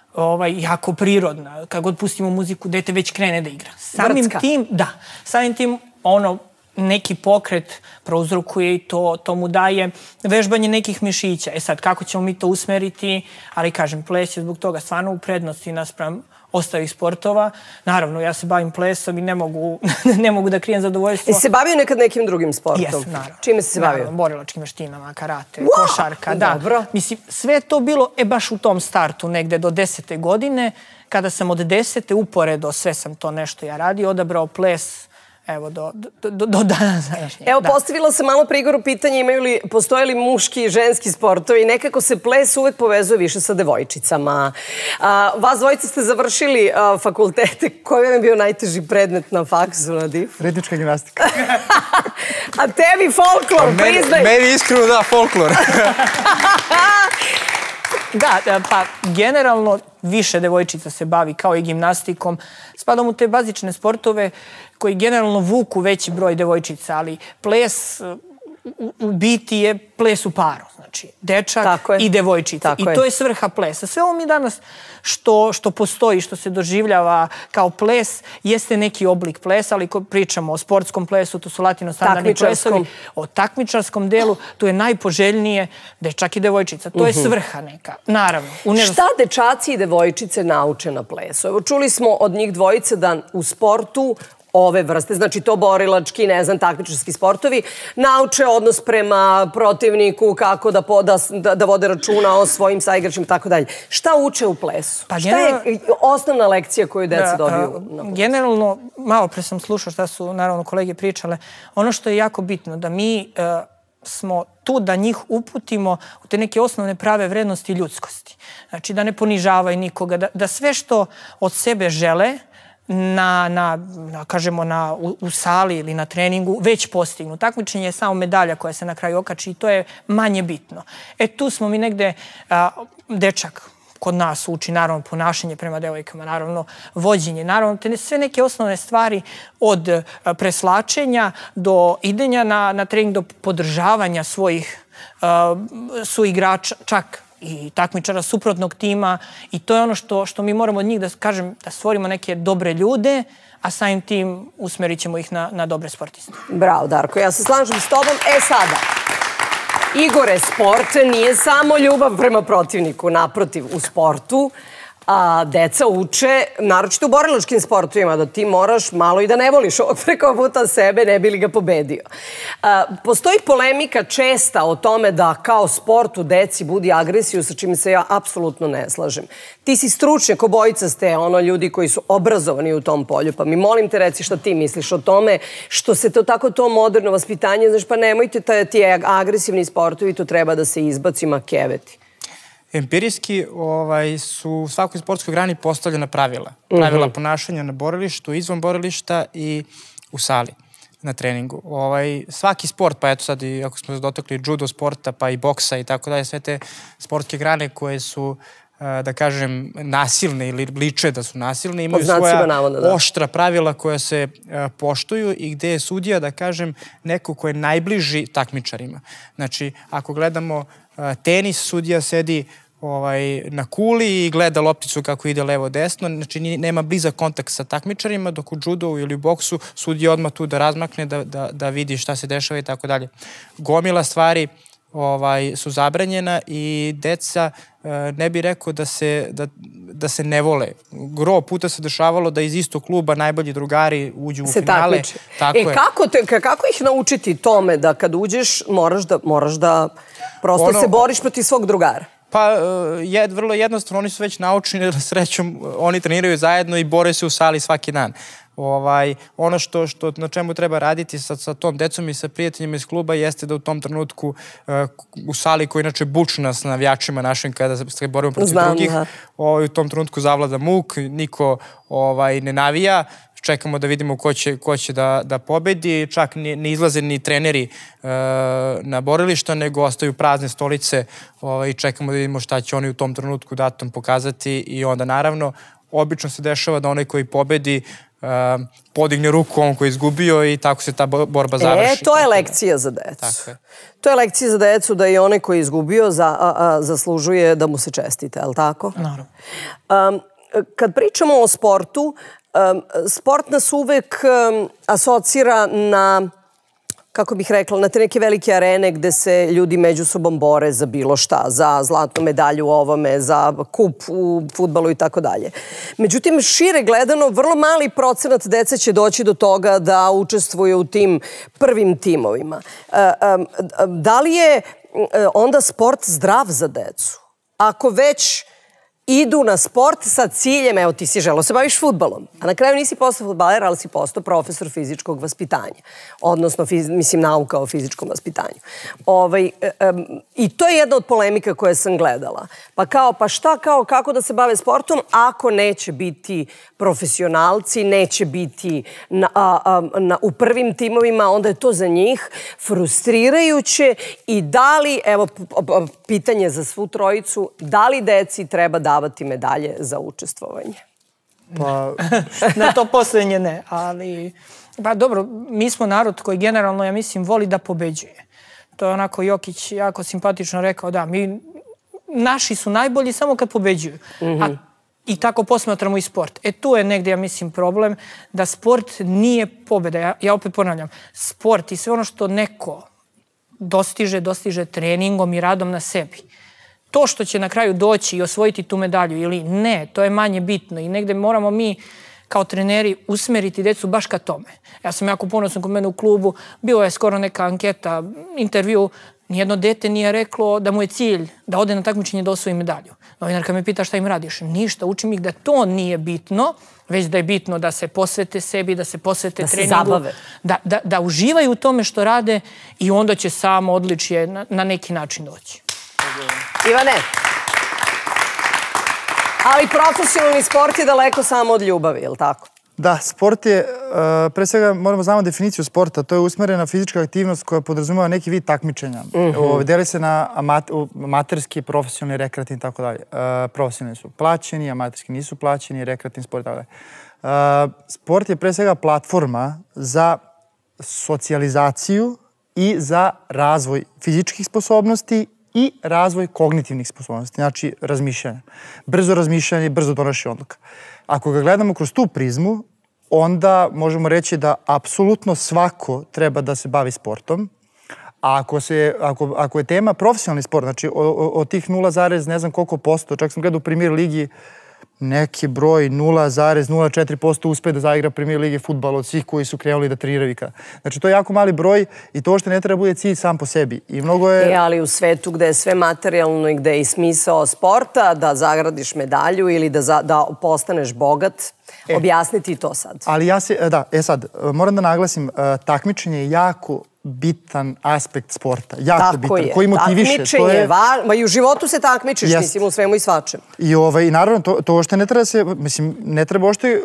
jako prirodna. Kad god pustimo muziku, dete već krene da igra. Samim tim, da, samim tim ono, neki pokret prouzrokuje i to, to mu daje vežbanje nekih mišića. E sad, kako ćemo mi to usmeriti, ali kažem, ples je zbog toga stvarno u prednosti naspram ostalih sportova. Naravno, ja se bavim plesom i ne mogu, ne mogu da krijem zadovoljstvo. Jesi se bavio nekad nekim drugim sportom? Jesam, naravno. Čime si se bavio? Naravno, borilačkim veštinama, karate, Wow! košarka, da. Dobro. Mislim, sve je to bilo, e, baš u tom startu, negde do desete godine, kada sam od desete uporedo, sve sam to nešto ja radio, odabrao ples, evo, do, do, do, do dana današnjeg. Evo, da. postavila sam malo Prigoru pitanje, imaju li, postoje li muški i ženski sportovi i nekako se ples uvek povezuje više sa devojčicama. A, vas dvojica ste završili a, fakultete. Koji vam je bio najteži predmet na faksu na D I F? Ritmička gimnastika. A tebi folklor, priznaj! Meni iskreno da, folklor. Da, pa generalno više devojčica se bavi kao i gimnastikom. Spadam u te bazične sportove koji generalno vuku veći broj devojčica, ali ples u biti je ples u paru. Znači, dečak i devojčica. I to je svrha plesa. Sve ovo mi danas što postoji, što se doživljava kao ples, jeste neki oblik plesa, ali ko pričamo o sportskom plesu, to su latino-standardni plesovi. O takmičarskom delu, tu je najpoželjnije dečak i devojčica. To je svrha neka, naravno. Šta dečaci i devojčice nauče na plesu? Evo, čuli smo od njih dvojice da u sportu ove vrste, znači to borilački, ne znam, takmičarski sportovi, nauče odnos prema protivniku, kako da vode računa o svojim saigračima i tako dalje. Šta uče u plesu? Šta je osnovna lekcija koju deca dobiju? Generalno, malo pre sam slušao šta su, naravno, kolege pričale. Ono što je jako bitno, da mi smo tu da njih uputimo u te neke osnovne prave vrednosti ljudskosti. Znači, da ne ponižavaju nikoga, da sve što od sebe žele, na, kažemo, u sali ili na treningu, već postignu. Takmičenje je samo medalja koja se na kraju okači i to je manje bitno. E, tu smo mi negde, dečak kod nas uči, naravno, ponašanje prema devojkama, naravno, vođenje, naravno, te sve neke osnovne stvari od preslačenja do idenja na trening, do podržavanja svojih suigrača, čak i takmičara suprotnog tima i to je ono što mi moramo od njih da kažem da stvorimo neke dobre ljude, a samim tim usmerit ćemo ih na dobre sportiste. Bravo, Darko, ja se slažem s tobom. E sada, Igore, sport nije samo ljubav prema protivniku, naprotiv, u sportu deca uče, naročito u borilačkim sportovima, da ti moraš malo i da ne voliš ovog preko puta sebe, ne bi li ga pobedio. Postoji polemika česta o tome da kao sport u deci budi agresiju, sa čim se ja apsolutno ne slažem. Ti si stručnjak, obojica ste ono ljudi koji su obrazovani u tom polju, pa mi molim te reci što ti misliš o tome, što se to tako to moderno vaspitanje, znaš, pa nemojte ti agresivni sportovi, to treba da se izbaci makeveti. Empirijski su u svakoj sportskoj grani postavljena pravila. Pravila ponašanja na borilištu, izvan borilišta i u sali na treningu. Svaki sport, pa eto sad i ako smo se dotakli judo sporta, pa i boksa i tako dalje, sve te sportske grane koje su, da kažem, nasilne ili liče da su nasilne, imaju svoja oštra pravila koja se poštuju i gde je sudija, da kažem, neko ko je najbliži takmičarima. Znači, ako gledamo tenis, sudija sedi na kuli i gleda lopticu kako ide levo-desno, znači nema blizak kontakt sa takmičarima, dok u judu ili u boksu sudija odmah tu da razmakne, da vidi šta se dešava i tako dalje. Gomila stvari su zabranjena i deca, ne bih rekao da se ne vole. Gro puta se dešavalo da iz istog kluba najbolji drugari uđu u finale. Se takmiče. E kako ih naučiti tome da kad uđeš moraš da prosto se boriš protiv svog drugara? Pa, vrlo jednostavno, oni su već naučeni, da srećom, oni treniraju zajedno i bore se u sali svaki dan. Ono na čemu treba raditi sa tom decom i sa prijateljima iz kluba jeste da u tom trenutku u sali koja je inače bučna s navijačima našim kada se borimo protiv drugih, u tom trenutku zavlada muk, niko ne navija, čekamo da vidimo ko će da pobedi, čak ne izlaze ni treneri na borilišta, nego ostaju prazne stolice i čekamo da vidimo šta će oni u tom trenutku datom pokazati i onda naravno obično se dešava da onaj koji pobedi podigne ruku on koji je izgubio i tako se ta borba završi. E, to je lekcija za decu. To je lekcija za decu da i onaj koji je izgubio zaslužuje da mu se čestite, je li tako? Naravno. Kad pričamo o sportu, sport nas uvek asocira na, kako bih rekla, na te neke velike arene gde se ljudi među sobom bore za bilo šta, za zlatnu medalju u ovome, za kup u fudbalu i tako dalje. Međutim, šire gledano, vrlo mali procenat dece će doći do toga da učestvuje u tim prvim timovima. Da li je onda sport zdrav za decu? Ako već idu na sport sa ciljem, evo ti si želeo se baviš fudbalom, a na kraju nisi postao fudbaler, ali si postao profesor fizičkog vaspitanja, odnosno, mislim, nauka o fizičkom vaspitanju. I to je jedna od polemika koje sam gledala. Pa kao, pa šta, kao, kako da se bave sportom ako neće biti profesionalci, neće biti u prvim timovima, onda je to za njih frustrirajuće i da li, evo, pitanje za svu trojicu, da li deci treba davati medalje za učestvovanje? Pa... Na to posljednje ne, ali... Pa dobro, mi smo narod koji generalno, ja mislim, voli da pobeđuje. To je onako Jokić jako simpatično rekao, da, mi... Naši su najbolji samo kad pobeđuju. I tako posmatramo i sport. E tu je negdje, ja mislim, problem da sport nije pobjeda. Ja opet ponavljam, sport i sve ono što neko dostiže, dostiže treningom i radom na sebi. To što će na kraju doći i osvojiti tu medalju ili ne, to je manje bitno i negdje moramo mi kao treneri usmeriti decu baš ka tome. Ja sam jako ponosan kod mene u klubu, bilo je skoro neka anketa, intervju, nijedno dete nije reklo da mu je cilj da ode na takmičenje da osvoji medalju. Novinarka me pita šta im radiš. Ništa, učim ih da to nije bitno, već da je bitno da se posvete sebi, da se posvete treningu. Da se zabave. Da uživaju u tome što rade i onda će samo odličje na neki način doći. Ivane, ali profesionalni sport je daleko samo od ljubavi, je li tako? Da, sport je, pre svega moramo znamo definiciju sporta, to je usmerena fizička aktivnost koja podrazumeva neki vid takmičenja. Deli se na amaterski, profesionalni, rekreativni i tako dalje. Profesionalni su plaćeni, amaterski nisu plaćeni, rekreativni sport i tako dalje. Sport je pre svega platforma za socijalizaciju i za razvoj fizičkih sposobnosti i razvoj kognitivnih sposobnosti, znači razmišljanja. Brzo razmišljanje i brzo donošenje odluka. Ako ga gledamo kroz tu prizmu, onda možemo reći da apsolutno svako treba da se bavi sportom, a ako je tema profesionalni sport, znači od tih nula zarez ne znam koliko posto, čak sam gledao u Premier ligi, neki broj nula zarez nula četiri posto uspe da zaigra Premier ligi fudbal od svih koji su krenuli da treniraju ikada. Znači, to je jako mali broj i to što ne treba bude cilj sam po sebi. I mnogo je... E, ali u svetu gde je sve materijalno i gde je i smisao sporta, da zagradiš medalju ili da postaneš bogat, objasniti to sad. Ali ja se, da, e sad, moram da naglasim, takmičenje je jako bitan aspekt sporta. Jako bitan. Koji motiviše. Takmičenje, ma i u životu se takmičiš, mislim, u svemu i svačem. I naravno, to ošte ne treba se, mislim, ne treba ošte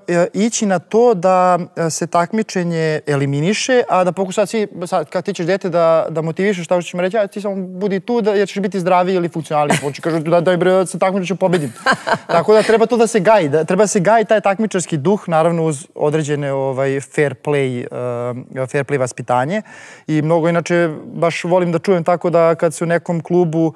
ići na to da se takmičenje eliminiše, a da pokuša svi, kad ti ćeš dete da motivišeš, šta ćeš mi reći, ti samo budi tu jer ćeš biti zdraviji ili funkcionalni. Počeš kažu da se takmičeš pobedim. Tako da treba to da se gaji. Treba se gaji taj takmičarski duh, naravno uz određene fair play, fair play vaspitanje. I mnogo, inače, baš volim da čujem tako da kad se u nekom klubu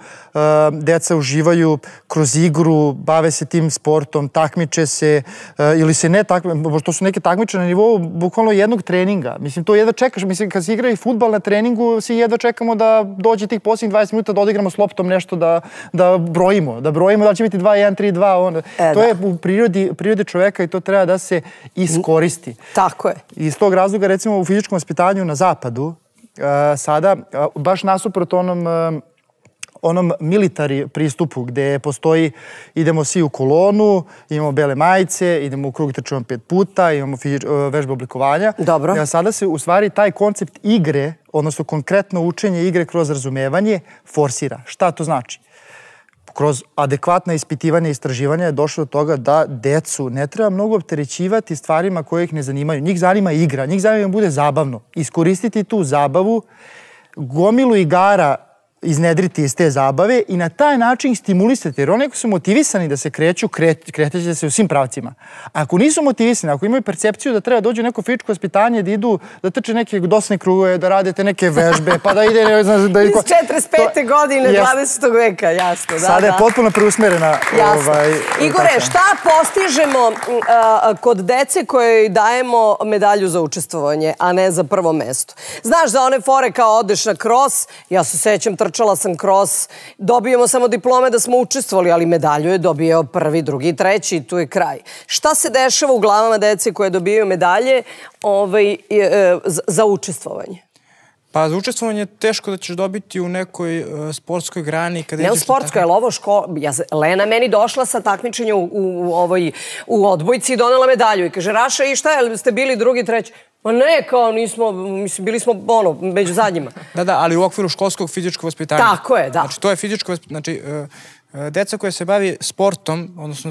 deca uživaju kroz igru, bave se tim sportom, takmiče se ili se ne takmiče, to su neke takmiče na nivou bukvalno jednog treninga. Mislim, to jedva čekaš, mislim, kad se igra i fudbal na treningu, svi jedva čekamo da dođe tih posljednjih dvadeset minuta da odigramo s loptom nešto, da brojimo, da brojimo da će biti dva jedan tri dva. To je u prirodi čoveka i to treba da se iskoristi. Tako je. Iz tog razloga, recimo, u fizičkom vaspitanju na zapadu, sada, baš nasuprot onom onom militari pristupu gde postoji, idemo svi u kolonu, imamo bele majice, idemo u krug, trčimo pet puta, imamo vežbe oblikovanja. Dobro. Sada se u stvari taj koncept igre, odnosno konkretno učenje igre kroz razumevanje, forsira. Šta to znači? Kroz adekvatna ispitivanja i istraživanja je došlo do toga da decu ne treba mnogo opterećivati stvarima koje ih ne zanimaju. Njih zanima igra, njih zanima da bude zabavno. Iskoristiti tu zabavu, gomilu igara iznedriti iz te zabave i na taj način stimulisati. Jer oni ako su motivisani da se kreću, kreteće se u svim pravcima. Ako nisu motivisani, ako imaju percepciju da treba dođu neko fizičko vaspitanje, da idu, da trče neke dosne krugove, da radite neke vežbe, pa da ide... Iz četrdeset pete godine dvadesetog veka, jasno. Sada je potpuno preusmerena... Igore, šta postižemo kod dece koje dajemo medalju za učestvovanje, a ne za prvo mesto? Znaš, za one fore kao odeš na kros, ja se sećam, trčala sam kros, dobijemo samo diplome da smo učestvovali, ali medalju je dobio prvi, drugi, treći i tu je kraj. Šta se dešava u glavama dece koje dobijaju medalje za učestvovanje? Pa za učestvovanje je teško da ćeš dobiti u nekoj sportskoj grani. Ne u sportskoj, je li ovo škola? Lena meni došla sa takmičenja u odbojci i donela medalju i kaže, Raša, i šta je, ste bili drugi, treći? Ma ne, kao nismo, mislim, bili smo, ono, među zadnjima. Da, da, ali u okviru školskog fizičkog vaspitanja. Tako je, da. Znači, to je fizičko vaspitanje. Znači, deca koja se bavi sportom, odnosno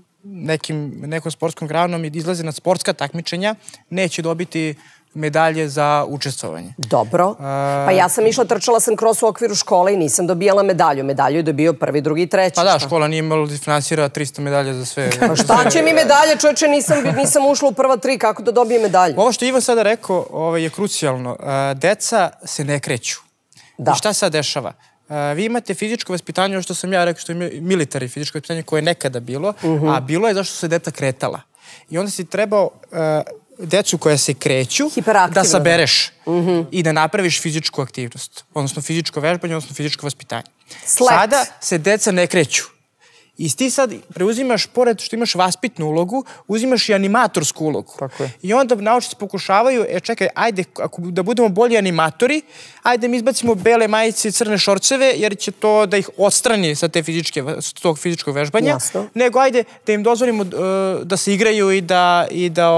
nekom sportskom granom i izlaze na sportska takmičenja, neće dobiti medalje za učestvovanje. Dobro. Pa ja sam išla, trčala sam kroz u okviru škole i nisam dobijala medalju. Medalju je dobio prvi, drugi, treći. Pa da, škola nije imala da finansira tristo medalja za sve. Pa šta će mi medalje, čovječe, nisam ušla u prva tri, kako da dobije medalju? Ovo što je Ivan sada rekao je krucijalno. Deca se ne kreću. I šta se sad dešava? Vi imate fizičko vaspitanje, ono što sam ja rekao, što je militari fizičko vaspitanje koje je nekada bilo, a bilo je zašto su se deca kretala. I onda si trebao decu koja se kreću da sabereš i da napraviš fizičku aktivnost, odnosno fizičko vežbanje, odnosno fizičko vaspitanje. Sada se deca ne kreću. I ti sad preuzimaš, pored što imaš vaspitnu ulogu, uzimaš i animatorsku ulogu. I onda naučnici pokušavaju, e čekaj, ajde, ako da budemo bolji animatori, ajde mi izbacimo bele majice i crne šorceve, jer će to da ih odstrani sa tog fizičkog vežbanja. Nego ajde da im dozvolimo da se igraju i da...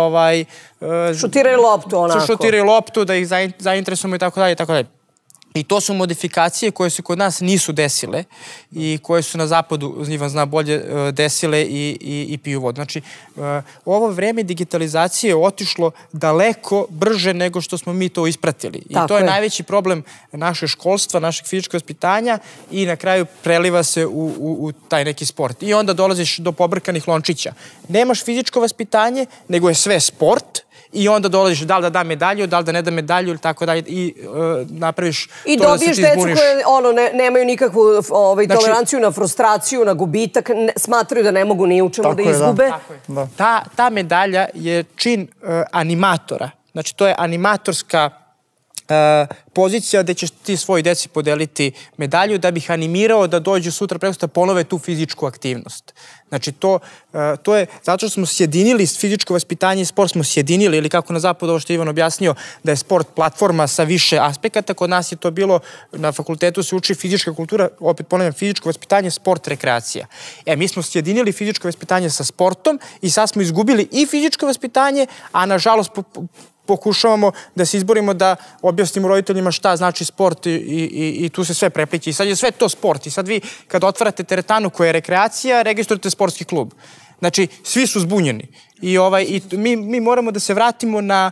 Šutiraju loptu, onako. Šutiraju loptu, da ih zainteresujemo i tako dalje, i tako dalje. I to su modifikacije koje se kod nas nisu desile i koje su na zapadu, Ivan zna bolje, desile i piju vodu. Znači, ovo vreme digitalizacije je otišlo daleko brže nego što smo mi to ispratili. I to je najveći problem naše školstva, našeg fizičkog vaspitanja i na kraju preliva se u taj neki sport. I onda dolaziš do pobrkanih lončića. Nemaš fizičko vaspitanje, nego je sve sport. I onda dolaziš da li da da medalju, da li da ne da medalju ili tako dalje i napraviš to da se ti izbuniš. I dobiješ decu koje nemaju nikakvu toleranciju na frustraciju, na gubitak, smatraju da ne mogu ni u čemu da izgube. Ta medalja je čin animatora. Znači to je animatorska pozicija gde ćeš ti svoj deci podeliti medalju da bih animirao da dođu sutra prekosutra da ponove tu fizičku aktivnost. Znači to je, zato što smo sjedinili fizičko vaspitanje i sport smo sjedinili, ili kako na zapadu, ovo što je Ivan objasnio, da je sport platforma sa više aspekata, kod nas je to bilo, na fakultetu se uči fizička kultura, opet ponavljam, fizičko vaspitanje, sport, rekreacija. E, mi smo sjedinili fizičko vaspitanje sa sportom i sad smo izgubili i fizičko vaspitanje, a nažalost pokušavamo da se izborimo da objasnimo roditeljima šta znači sport i tu se sve prepliče. I sad je sve to sport. I sad vi kad otvarate teretanu koja je rekreacija, registrujete sportski klub. Znači, svi su zbunjeni. I mi moramo da se vratimo na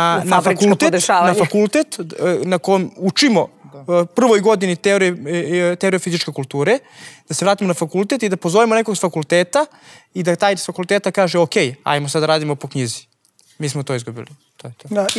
fakultet na kojem učimo prvoj godini teorije fizičke kulture, da se vratimo na fakultet i da pozovemo nekog s fakulteta i da taj s fakulteta kaže ok, ajmo sad da radimo po knjizi. Mi smo to izgubili. Da,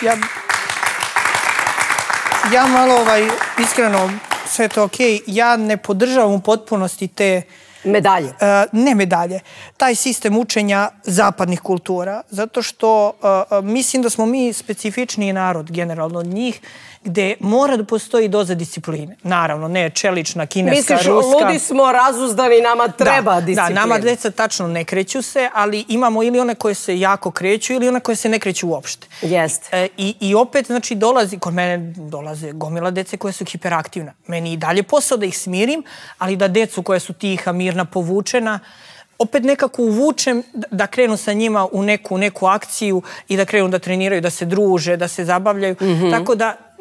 ja malo iskreno, sve to okej, ja ne podržavam u potpunosti te medalje. Ne medalje. Taj sistem učenja zapadnih kultura, zato što mislim da smo mi specifičniji narod generalno od njih, gde mora da postoji doza discipline. Naravno, ne čelična, kineska, ruska. Misliš, ludi smo, razuzdani, nama treba disciplina. Da, nama deca tačno ne kreću se, ali imamo ili one koje se jako kreću ili one koje se ne kreću uopšte. Jeste. I opet, znači, dolazi, kod mene dolaze gomila dece koje su hiperaktivna. Meni i dalje posao da ih smirim, ali da decu koje su tiha, mirna, povučena, opet nekako uvučem da krenu sa njima u neku akciju i da krenu da treniraju, da se druže, da se zabavljaju. Tako da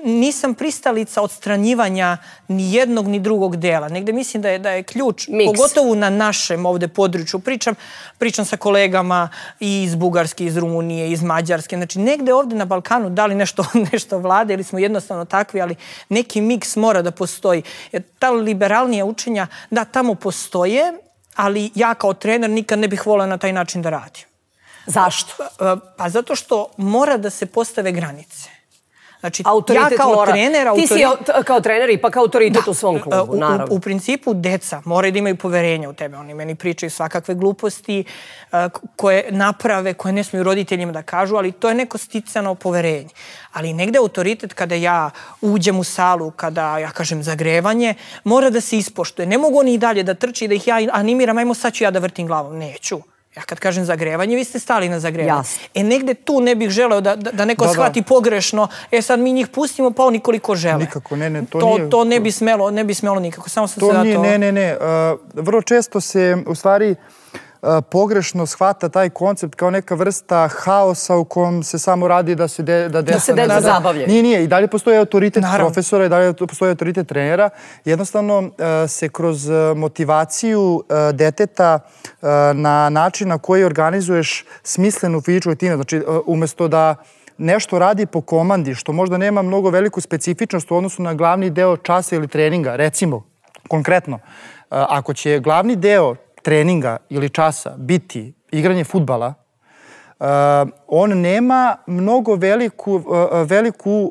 nisam pristalica odstranjivanja ni jednog ni drugog dela. Negde mislim da je, da je ključ, pogotovo na našem ovde području. Pričam, pričam sa kolegama i iz Bugarske, iz Rumunije, iz Mađarske. Znači, negde ovde na Balkanu da li nešto, nešto vlade ili smo jednostavno takvi, ali neki miks mora da postoji. Jer ta liberalnija učenja, da, tamo postoje, ali ja kao trener nikad ne bih volila na taj način da radim. Zašto? Pa zato što mora da se postave granice. Znači, autoritet ja kao mora. trener... Ti si kao trener ipak autoritet u svom klubu, naravno. U principu, deca moraju da imaju poverenja u tebe. Oni meni pričaju svakakve gluposti koje naprave, koje ne smiju roditeljima da kažu, ali to je neko sticano poverenje. Ali negde autoritet kada ja uđem u salu, kada ja kažem zagrevanje, mora da se ispoštuje. Ne mogu oni i dalje da trči, da ih ja animiram, ajmo sad ću ja da vrtim glavom. Neću. Ja kad kažem zagrevanje, vi ste stali na zagrevanje. E, negde tu ne bih želeo da neko shvati pogrešno. E, sad mi njih pustimo, pa oni koliko žele. Nikako, ne, ne, to nije... To ne bi smelo, ne bi smelo nikako. Samo sam se da to... To nije, ne, ne, ne. Vrlo često se, u stvari, pogrešno shvata taj koncept kao neka vrsta haosa u kom se samo radi da se deca... Da se deca zabavljaju. Nije, nije. I dalje postoji autoritet profesora, i dalje postoji autoritet trenera. Jednostavno se kroz motivaciju deteta na način na koji organizuješ smislenu fizičku aktivnost, znači umjesto da nešto radi po komandi, što možda nema mnogo veliku specifičnost u odnosu na glavni deo časa ili treninga, recimo, konkretno, ako će glavni deo treninga ili časa biti igranje fudbala, on nema mnogo veliku, veliku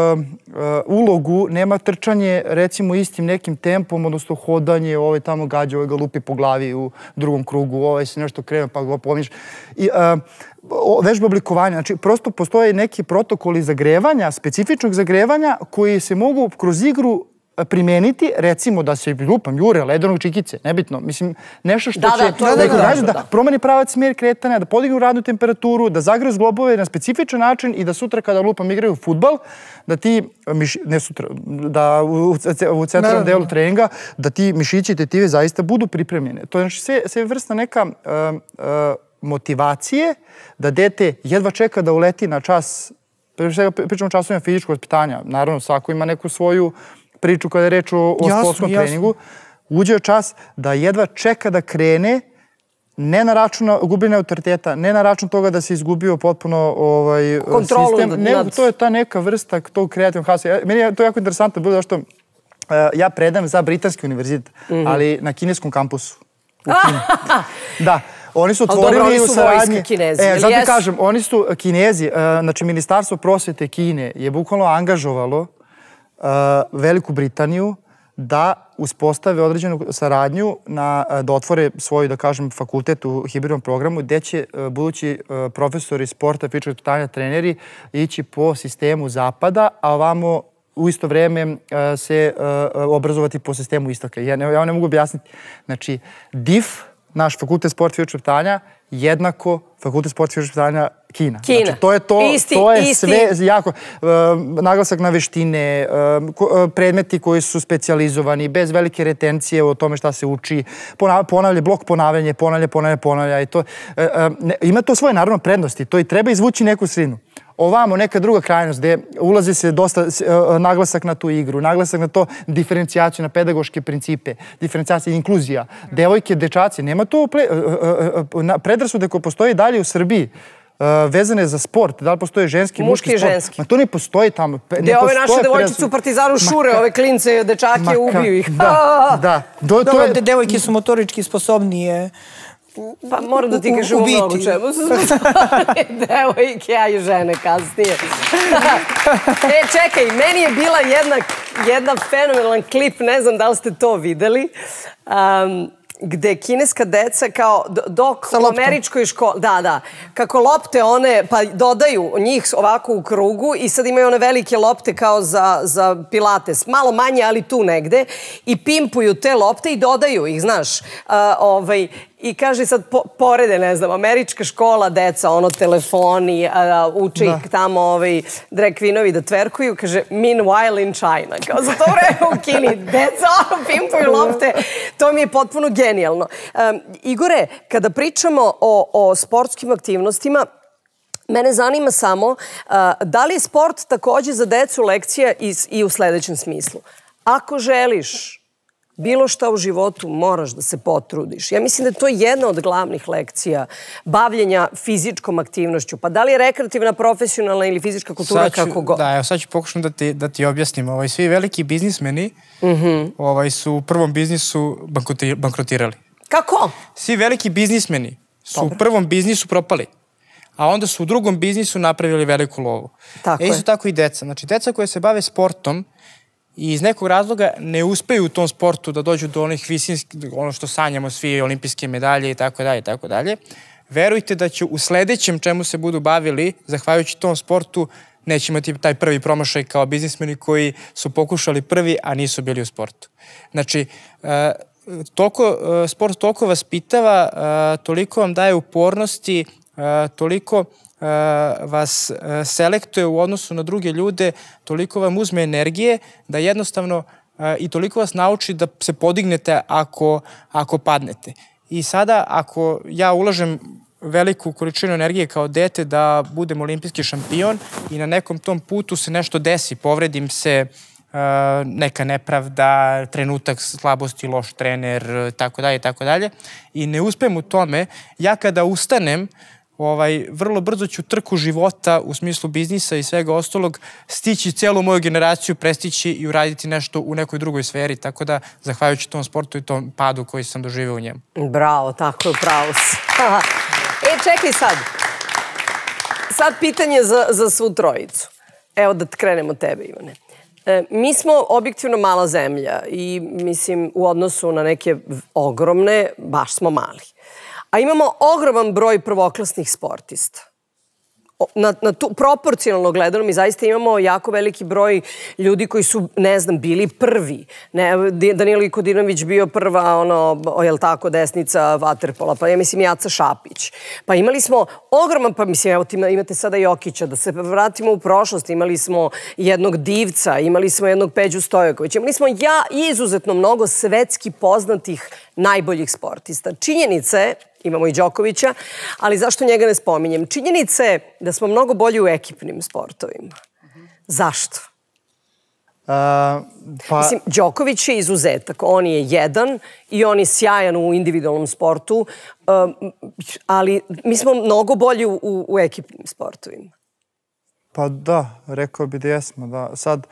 ulogu, nema trčanje recimo istim nekim tempom, odnosno hodanje, ovaj tamo gađa, ovaj ga lupi po glavi u drugom krugu, ovaj se nešto krene pa ga pomiš. I vežba oblikovanja, znači prosto postoje neki protokoli zagrevanja, specifičnog zagrevanja koji se mogu kroz igru primeniti, recimo da se lupam jure, ledenog čikice, nebitno. Mislim, nešto što će da promeni pravac smjer kretanja, da podignu radnu temperaturu, da zagreju zglobove na specifičan način i da sutra kada lupam igraju fudbal, da ti, ne sutra, da u centralnom delu treninga, da ti mišići i tetive zaista budu pripremljene. To je sve vrsta neka motivacije da dete jedva čeka da uleti na čas, pričamo o časovima fizičkog vaspitanja, naravno svako ima neku svoju priču kada je reč o sportskom treningu, uđe čas da jedva čeka da krene, ne na račun gubljenja autoriteta, ne na račun toga da se izgubio potpuno sistem, nego to je ta neka vrsta tog kreativnog hasa. Meni je to jako interesantno bilo zašto ja predajem za Britanski univerzitet, ali na kineskom kampusu. U Kini. Da. Oni su otvorili u saradnji... Ali dobro, oni su vojska Kinezi, ili jesu? Zato kažem, oni su Kinezi, znači Ministarstvo prosvete Kine je bukvalno angažovalo Veliku Britaniju da uspostave određenu saradnju da otvore svoj, da kažem, fakultet u hibridnom programu gde će budući profesori sporta, fizičkog vaspitanja, treneri ići po sistemu zapada, a ovamo u isto vreme se obrazovati po sistemu istoka. Ja ne mogu objasniti. Znači, D I F, naš fakultet sporta i fizičkog vaspitanja, jednako fakultet sporta i fizičkog vaspitanja Kina. Znači, to je to, to je sve jako, naglasak na veštine, predmeti koji su specijalizovani, bez velike retencije o tome šta se uči, ponavlja, blok ponavljanje, ponavlja, ponavlja, ponavlja i to. Ima to svoje, naravno, prednosti, to i treba izvući neku sredinu. Ovamo neka druga krajnost gde ulazi se dosta naglasak na tu igru, naglasak na to diferencijaciju, na pedagoške principe, diferencijacija i inkluzija. Devojke, dečaci, nema to predrasude koje postoje dalje u Srbiji vezane za sport, da li postoje ženski i muški sport. Muški i ženski. Ma to ne postoji tamo. Gde ove naše devojčice u Partizanu šure, ove klince, dečake, ubiju ih. Da, da. Devojke su motorički sposobnije. Pa moram da ti kažem u mnogo čemu su devojke, a i žene kasnije. E, čekaj, meni je bila jedna fenomenalan klip, ne znam da li ste to videli, gde kineska deca kao dok u američkoj školi, da, da, kako lopte one, pa dodaju njih ovako u krugu i sad imaju one velike lopte kao za pilates, malo manje, ali tu negde, i pimpuju te lopte i dodaju ih, znaš, ovaj, i kaže sad, porede, ne znam, američka škola, deca, ono, telefoni, uče ih tamo drag queenovi da tverkuju, kaže, meanwhile in China. Kao za to vreme u Kini, deca, ono, pimpuju lopte. To mi je potpuno genijalno. Igore, kada pričamo o sportskim aktivnostima, Mene zanima samo da li je sport takođe za decu lekcija i u sledećem smislu. Ako želiš bilo šta u životu, moraš da se potrudiš. Ja mislim da je to jedna od glavnih lekcija bavljenja fizičkom aktivnošću. Pa da li je rekreativna, profesionalna ili fizička kultura, kako god? Da, evo sad ću pokušam da ti objasnim. Svi veliki biznismeni su u prvom biznisu bankrotirali. Kako? Svi veliki biznismeni su u prvom biznisu propali, a onda su u drugom biznisu napravili veliku lovu. E isto tako i deca. Znači, deca koje se bave sportom i iz nekog razloga ne uspeju u tom sportu da dođu do onih visinskih, ono što sanjamo svi, olimpijske medalje i tako dalje i tako dalje, verujte da će u sledećem čemu se budu bavili, zahvaljujući tom sportu, neće imati taj prvi promašaj kao biznismeni koji su pokušali prvi, a nisu bili u sportu. Znači, sport toliko vaspitava, toliko vam daje upornosti, toliko vas selektuje u odnosu na druge ljude, toliko vam uzme energije da jednostavno i toliko vas nauči da se podignete ako padnete. I sada ako ja ulažem veliku količinu energije kao dete da budem olimpijski šampion i na nekom tom putu se nešto desi, povredim se, neka nepravda, trenutak slabosti, loš trener, tako dalje, tako dalje, i ne uspem u tome, ja kada ustanem, vrlo brzo ću trku života u smislu biznisa i svega ostalog stići celu moju generaciju, prestići i uraditi nešto u nekoj drugoj sferi, tako da zahvaljujući tom sportu i tom padu koji sam doživeo u njemu. Bravo, tako je, pravo si. E, čekaj sad. Sad pitanje za svu trojicu. Evo da krenemo tebe, Ivane. Mi smo objektivno mala zemlja i mislim u odnosu na neke ogromne, baš smo mali. A imamo ogroman broj prvoklasnih sportista. Na tu proporcionalno gledano mi zaista imamo jako veliki broj ljudi koji su, ne znam, bili prvi. Danilo Kodinović bio prva, ono, jel tako, desnica vaterpola, pa ja mislim Jaca Šapić. Pa imali smo ogroman, pa mislim, evo imate sada Jokića, da se vratimo u prošlost, imali smo jednog Divca, imali smo jednog Peđu Stojakovića, imali smo ja izuzetno mnogo svetski poznatih najboljih sportista. Činjenica je, imamo i Đokovića, ali zašto njega ne spominjem? Činjenica je da smo mnogo bolji u ekipnim sportovima. Zašto? Mislim, Đoković je izuzetak. On je jedan i on je sjajan u individualnom sportu, ali mi smo mnogo bolji u ekipnim sportovima. Pa da, rekao bi da jesmo. Da. Sad,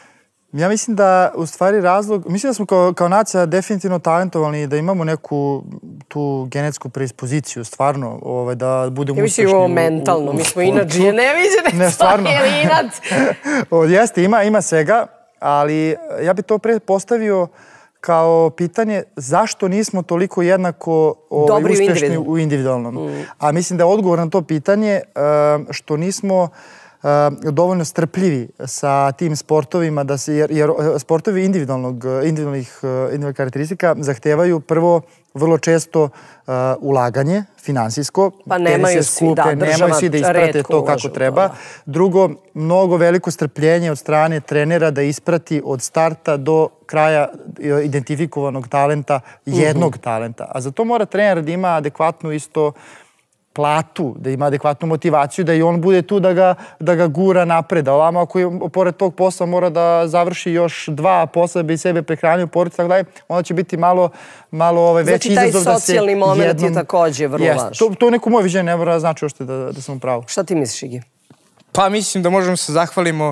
ja mislim da u stvari razlog, mislim da smo kao nacija definitivno talentovani i da imamo neku tu genetsku predispoziciju, stvarno, da budemo uspešni u sportu. Ja mislim ovo mentalno, mi smo inače neviđene stvari, ili inat. Jeste, ima svega, ali ja bi to pre postavio kao pitanje zašto nismo toliko jednako uspešni u individualnom. A mislim da je odgovor na to pitanje što nismo dovoljno strpljivi sa tim sportovima, jer sportovi individualnih karakteristika zahtevaju prvo vrlo često ulaganje, finansijsko. Pa nemaju svi, da, država svi da isprate to kako treba. Drugo, mnogo veliko strpljenje od strane trenera da isprati od starta do kraja identifikovanog talenta, jednog talenta. A za to mora trener da ima adekvatnu isto platu, da ima adekvatnu motivaciju, da i on bude tu da ga gura napred. A ovamo, ako pored tog posla mora da završi još dva posla, da bi sebe prehranio, porodicu, tako dalje, onda će biti malo veći izazov da se... Znači, taj socijalni moment je takođe vrlo važan. To je neko moje viđenje, ne mora znači ošte da sam u pravu. Šta ti misliš, Igi? Pa mislim da možemo se zahvalimo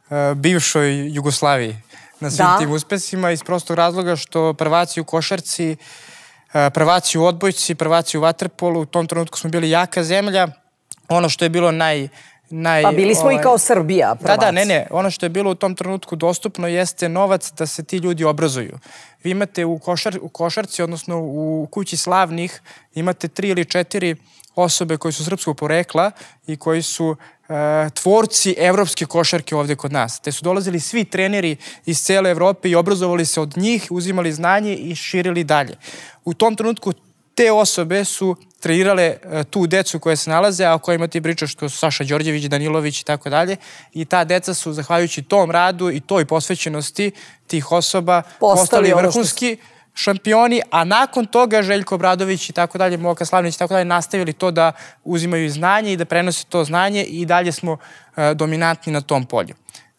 bivšoj Jugoslaviji na svim tim uspesima iz prostog razloga što prvaci u košarci, prvaci u odbojci, prvaci u vaterpolu, u tom trenutku smo bili jaka zemlja. Ono što je bilo naj... Pa bili smo i kao Srbija prvaci. Da, da, ne, ne. Ono što je bilo u tom trenutku dostupno jeste novac da se ti ljudi obrazuju. Vi imate u košarci, odnosno u kući slavnih, imate tri ili četiri osobe koji su srpskog porekla i koji su tvorci evropske košarke ovde kod nas. Te su dolazili svi treneri iz cele Evrope i obrazovali se od njih, uzimali znanje i širili dalje. U tom trenutku te osobe su trenirale tu decu koje se nalaze, a o kojima ti pričaš, kao su Saša Đorđević, Danilović i tako dalje. I ta deca su, zahvaljujući tom radu i toj posvećenosti tih osoba, postali vrhunski šampioni, a nakon toga Željko Obradović i tako dalje, Moka Slavnić i tako dalje nastavili to da uzimaju znanje i da prenose to znanje i dalje smo dominantni na tom polju.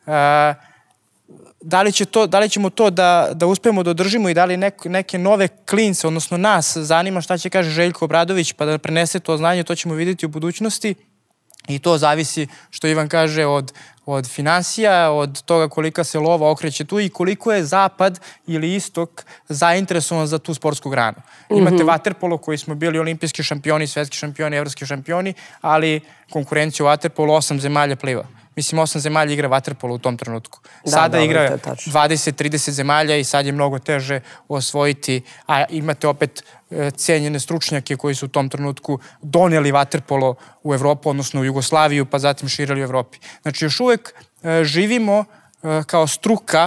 Da li, će to, da li ćemo to da, da uspemo da održimo i da li neke, neke nove klince, odnosno nas, zanima šta će kaže Željko Obradović pa da prenese to znanje, to ćemo vidjeti u budućnosti i to zavisi, što Ivan kaže, od, od finansija, od toga kolika se lova okreće tu i koliko je zapad ili istok zainteresovan za tu sportsku granu. Imate vaterpolo koji smo bili olimpijski šampioni, svetski šampioni, evropski šampioni, ali konkurenciju u vaterpolu osam zemalja pliva. Mislim, osam zemalja igra vaterpolo u tom trenutku. Sada igra dvadeset trideset zemalja i sad je mnogo teže osvojiti, a imate opet cenjene stručnjake koji su u tom trenutku doneli vaterpolo u Evropu, odnosno u Jugoslaviju, pa zatim širili u Evropi. Znači, još uvek živimo kao struka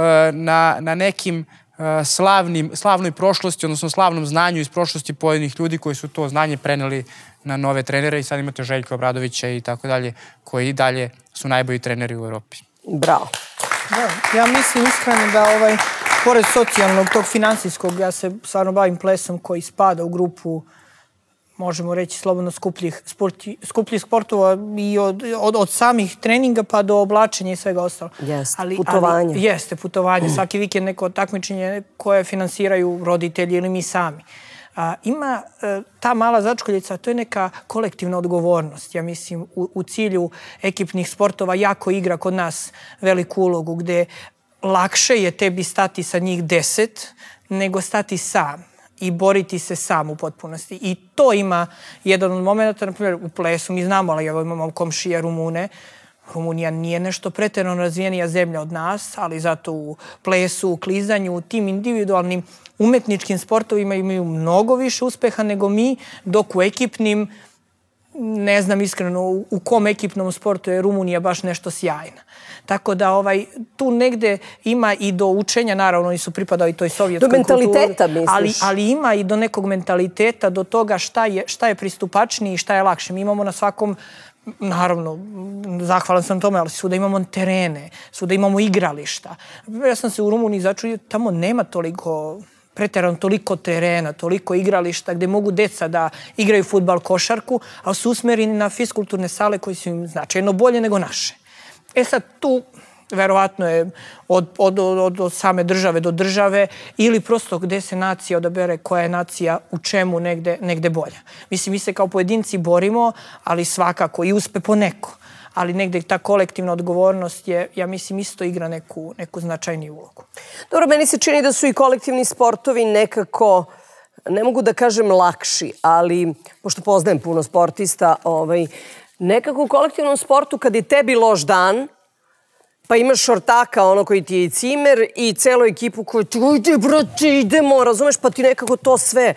na, na nekim slavnim, slavnoj prošlosti, odnosno slavnom znanju iz prošlosti pojedinih ljudi koji su to znanje preneli na nove trenere i sad imate Željka Obradovića i tako dalje, koji i dalje su najbolji treneri u Evropi. Bravo. Da, ja mislim iskreno da ovaj, pored socijalnog, tog finansijskog, ja se stvarno bavim plesom koji spada u grupu, možemo reći slobodno, skupljih, sporti, skupljih sportova i od, od, od samih treninga pa do oblačenja i svega ostalo. Jeste, ali, putovanje. Ali, jeste, putovanje. Svaki vikend neko takmičenje koje finansiraju roditelji ili mi sami. A, ima e, ta mala začkoljica, to je neka kolektivna odgovornost. Ja mislim, u, u cilju ekipnih sportova jako igra kod nas veliku ulogu, gde lakše je tebi stati sa njih deset nego stati sam i boriti se sam u potpunosti. I to ima jedan od momenta, na primjer, u plesu, mi znamo, ali evo imamo komšije Rumune. Rumunija nije nešto pretjerano razvijenija zemlja od nas, ali zato u plesu, u klizanju, u tim individualnim umetničkim sportovima imaju mnogo više uspeha nego mi, dok u ekipnim, ne znam iskreno u kom ekipnom sportu je Rumunija baš nešto sjajna. Tako da ovaj, tu negde ima i do učenja, naravno oni su pripadali toj sovjetskoj kulturi. Do mentaliteta, misliš? Ali, ali ima i do nekog mentaliteta, do toga šta je, šta je pristupačniji i šta je lakše. Mi imamo na svakom, naravno, zahvalan sam tome, ali svuda imamo terene, svuda imamo igrališta. Ja sam se u Rumuniji začudio, tamo nema toliko pretjerano toliko terena, toliko igrališta gde mogu deca da igraju fudbal, košarku, ali su usmereni na fiskulturne sale koji su im značajno bolje nego naše. E sad tu, verovatno je od, od, od, od same države do države ili prosto gde se nacija odabere koja je nacija u čemu negde, negde bolja. Mislim, mi se kao pojedinci borimo, ali svakako i uspe po neko. Ali negde ta kolektivna odgovornost je, ja mislim, isto igra neku, neku značajniju ulogu. Dobro, meni se čini da su i kolektivni sportovi nekako, ne mogu da kažem lakši, ali, pošto poznajem puno sportista, ovaj, nekako u kolektivnom sportu kad je tebi loš dan, pa imaš šortaka, ono koji ti je cimer i celu ekipu koja ti, ide brate, idemo, razumeš, pa ti nekako to sve.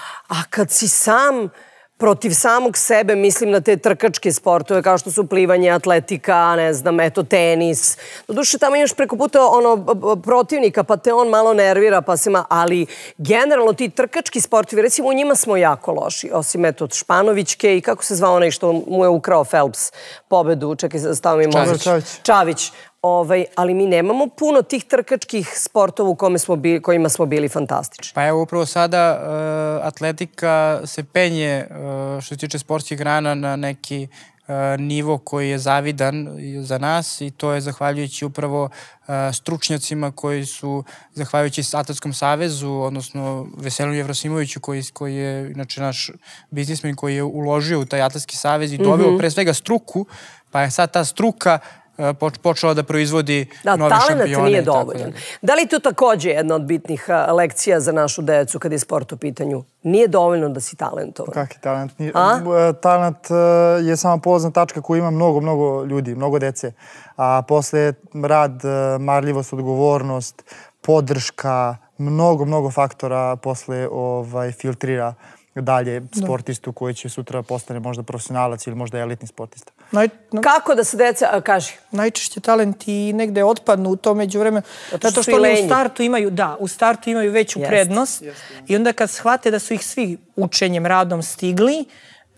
A kad si sam protiv samog sebe, mislim na te trkačke sportove kao što su plivanje, atletika, ne znam, eto, tenis. Doduše, tamo imaš preko puta ono, protivnika, pa te on malo nervira, pa se ma... Ali generalno ti trkački sportovi, recimo u njima smo jako loši, osim eto od Španovićke i kako se zvao onaj što mu je ukrao Phelps pobedu, čekaj, stavim mi Čavić. Čavić. Čavić. Ovaj, ali mi nemamo puno tih trkačkih sportova u kome smo bili, kojima smo bili fantastični. Pa evo upravo sada uh, atletika se penje uh, što se tiče sportskih grana na neki uh, nivo koji je zavidan za nas i to je zahvaljujući upravo uh, stručnjacima koji su, zahvaljujući Atletskom savezu, odnosno Veselinu Jevrosimoviću koji, koji je inače naš biznismen koji je uložio u taj Atletski savez i doveo mm-hmm. pre svega struku, pa je sad ta struka počela da proizvodi da, nove šampione. Da, talent nije dovoljan. Da li to takođe jedna od bitnih lekcija za našu decu kad je sport u pitanju? Nije dovoljno da si talentovan. Kaki talent? Talent je sama polazna tačka koju ima mnogo, mnogo ljudi, mnogo dece. A posle rad, marljivost, odgovornost, podrška, mnogo, mnogo faktora posle ovaj, filtrira dalje sportistu koji će sutra postane možda profesionalac ili možda elitni sportista. Naj, no. Kako da se deca, a, kaži? Najčešće talenti negde otpadnu u to međuvremenu. Zato što oni u startu imaju, da, u startu imaju veću Jest. prednost Jest. i onda kad shvate da su ih svi učenjem, radom stigli,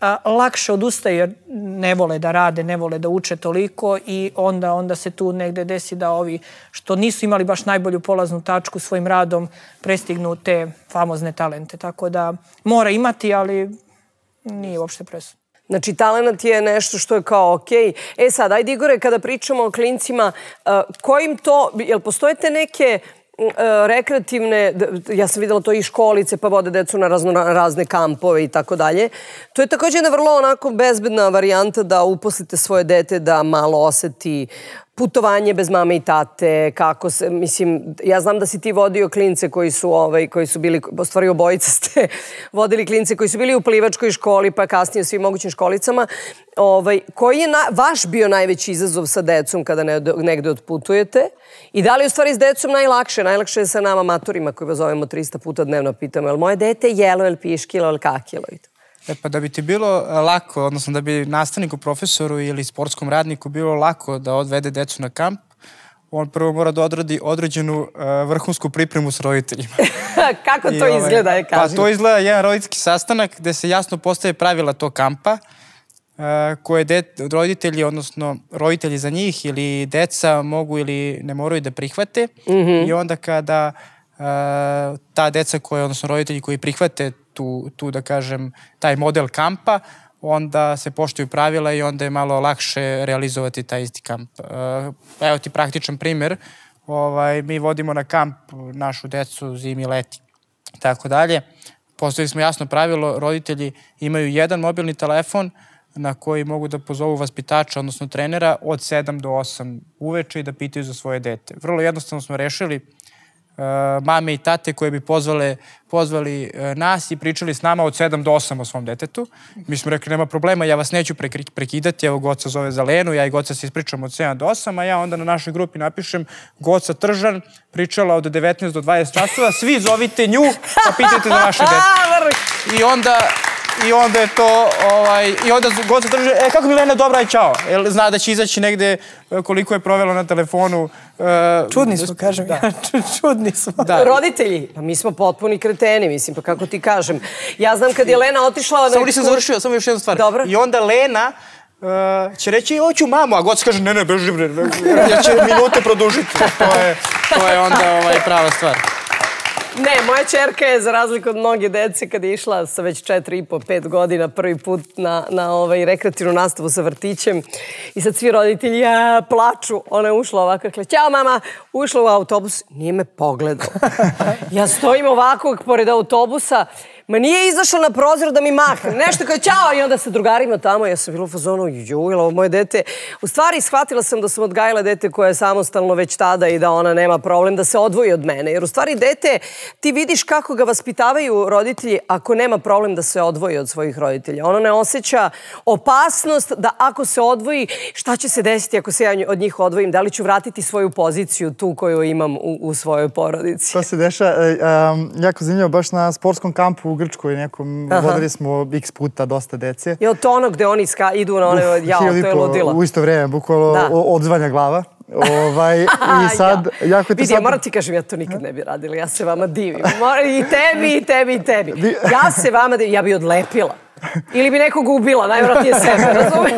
lakše odustaju jer ne vole da rade, ne vole da uče toliko i onda, onda se tu negde desi da ovi što nisu imali baš najbolju polaznu tačku svojim radom prestignu te famozne talente. Tako da mora imati, ali nije uopšte presudno. Znači, talent je nešto što je kao okej. E sad, ajde Igore, kada pričamo o klincima, kojim to, jel postojete neke rekreativne, ja sam videla to i školice, pa vode decu na razne kampove i tako dalje. To je također jedna vrlo onako bezbedna varijanta da uposlite svoje dete da malo oseti putovanje bez mame i tate, kako se, mislim, ja znam da si ti vodio klince koji su, ovaj, koji su bili, stvari obojica ste vodili klince koji su bili u plivačkoj školi, pa kasnije u svim mogućim školicama. Ovaj, koji je na, vaš bio najveći izazov sa decom kada ne, negde otputujete? I da li je u stvari s decom najlakše? Najlakše je sa nama maturima koji vas zovemo trista puta dnevno, pitamo, jel moje dete jelo, jel piškilo, jel kakilo? E pa da bi ti bilo lako, odnosno da bi nastavniku, profesoru ili sportskom radniku bilo lako da odvede decu na kamp, on prvo mora da odradi određenu uh, vrhunsku pripremu s roditeljima. Kako to I, izgleda, je kažem? Pa to izgleda jedan roditeljski sastanak gde se jasno postave pravila tog kampa, uh, koje det, roditelji, odnosno roditelji za njih ili deca mogu ili ne moraju da prihvate. Mm-hmm. I onda kada uh, ta deca koje, odnosno roditelji koji prihvate Tu, tu, da kažem, taj model kampa, onda se poštuju pravila i onda je malo lakše realizovati taj isti kamp. Evo ti praktičan primjer. Ovaj, mi vodimo na kamp našu decu zimi, leti, tako dalje. Postavili smo jasno pravilo, roditelji imaju jedan mobilni telefon na koji mogu da pozovu vaspitača, odnosno trenera, od sedam do osam uveče i da pitaju za svoje dete. Vrlo jednostavno smo rešili mame i tate koje bi pozvale, pozvali nas i pričali s nama od sedam do osam o svom detetu. Mi smo rekli, nema problema, ja vas neću prekidati, evo Goca zove za Lenu, ja i Goca se ispričam od sedam do osam, a ja onda na našoj grupi napišem Goca Tržan, pričala od devetnaest do dvadeset časova, svi zovite nju, pa pitajte za vaše dete. I onda... I onda je to, ovaj, i onda Goca Tržan, e, kako mi Lena, dobra, aj čao. Jel zna da će izaći negde koliko je provela na telefonu. Uh, čudni smo, kažem ja, čudni smo. Da. Roditelji, pa mi smo potpuni kreteni, mislim, pa kako ti kažem. Ja znam kad je Lena otišla... Samo nisam završio, samo još jednu stvar. Dobro. I onda Lena uh, će reći, hoću mamu, a Goca kaže, ne, ne, beži, ja će minute produžiti. To je, to je onda ovaj, prava stvar. Ne, moja čerka je, za razliku od mnoge dece, kad je išla sa već četiri i po, pet godina prvi put na, na ovaj rekreativnu nastavu sa vrtićem i sad svi roditelji ja, plaču. Ona je ušla ovako, rekla, ćao mama, ušla u autobus, nije me pogledao. Ja stojim ovako pored autobusa, ma nije izašla na prozor da mi mahne, nešto kao ćao i onda sa drugarima tamo, ja sam bila u fazonu, jujela, ovo moje dete. U stvari, shvatila sam da sam odgajala dete koje je samostalno već tada i da ona nema problem da se odvoji od mene. Jer u stvari, dete, ti vidiš kako ga vaspitavaju roditelji ako nema problem da se odvoji od svojih roditelja. Ono ne osjeća opasnost da ako se odvoji, šta će se desiti ako se ja od njih odvojim? Da li ću vratiti svoju poziciju tu koju imam u, u svojoj porodici? To se deša, um, jako zanimljivo, baš na sportskom kampu u Grčkoj nekom, vodili smo x puta dosta dece. Je li to ono gde oni ska, idu na one, jao, to je ludilo? U isto vreme, bukvalno odzvanja glava. Ovaj, i sad, jako je to vidi, sad... ja moram ti kažem, ja to nikad ne bi radila, ja se vama divim. I tebi, i tebi, i tebi. Ja se vama divim, ja bi odlepila. Ili bi nekog ubila, najvjerojatnije sebe, razumeš?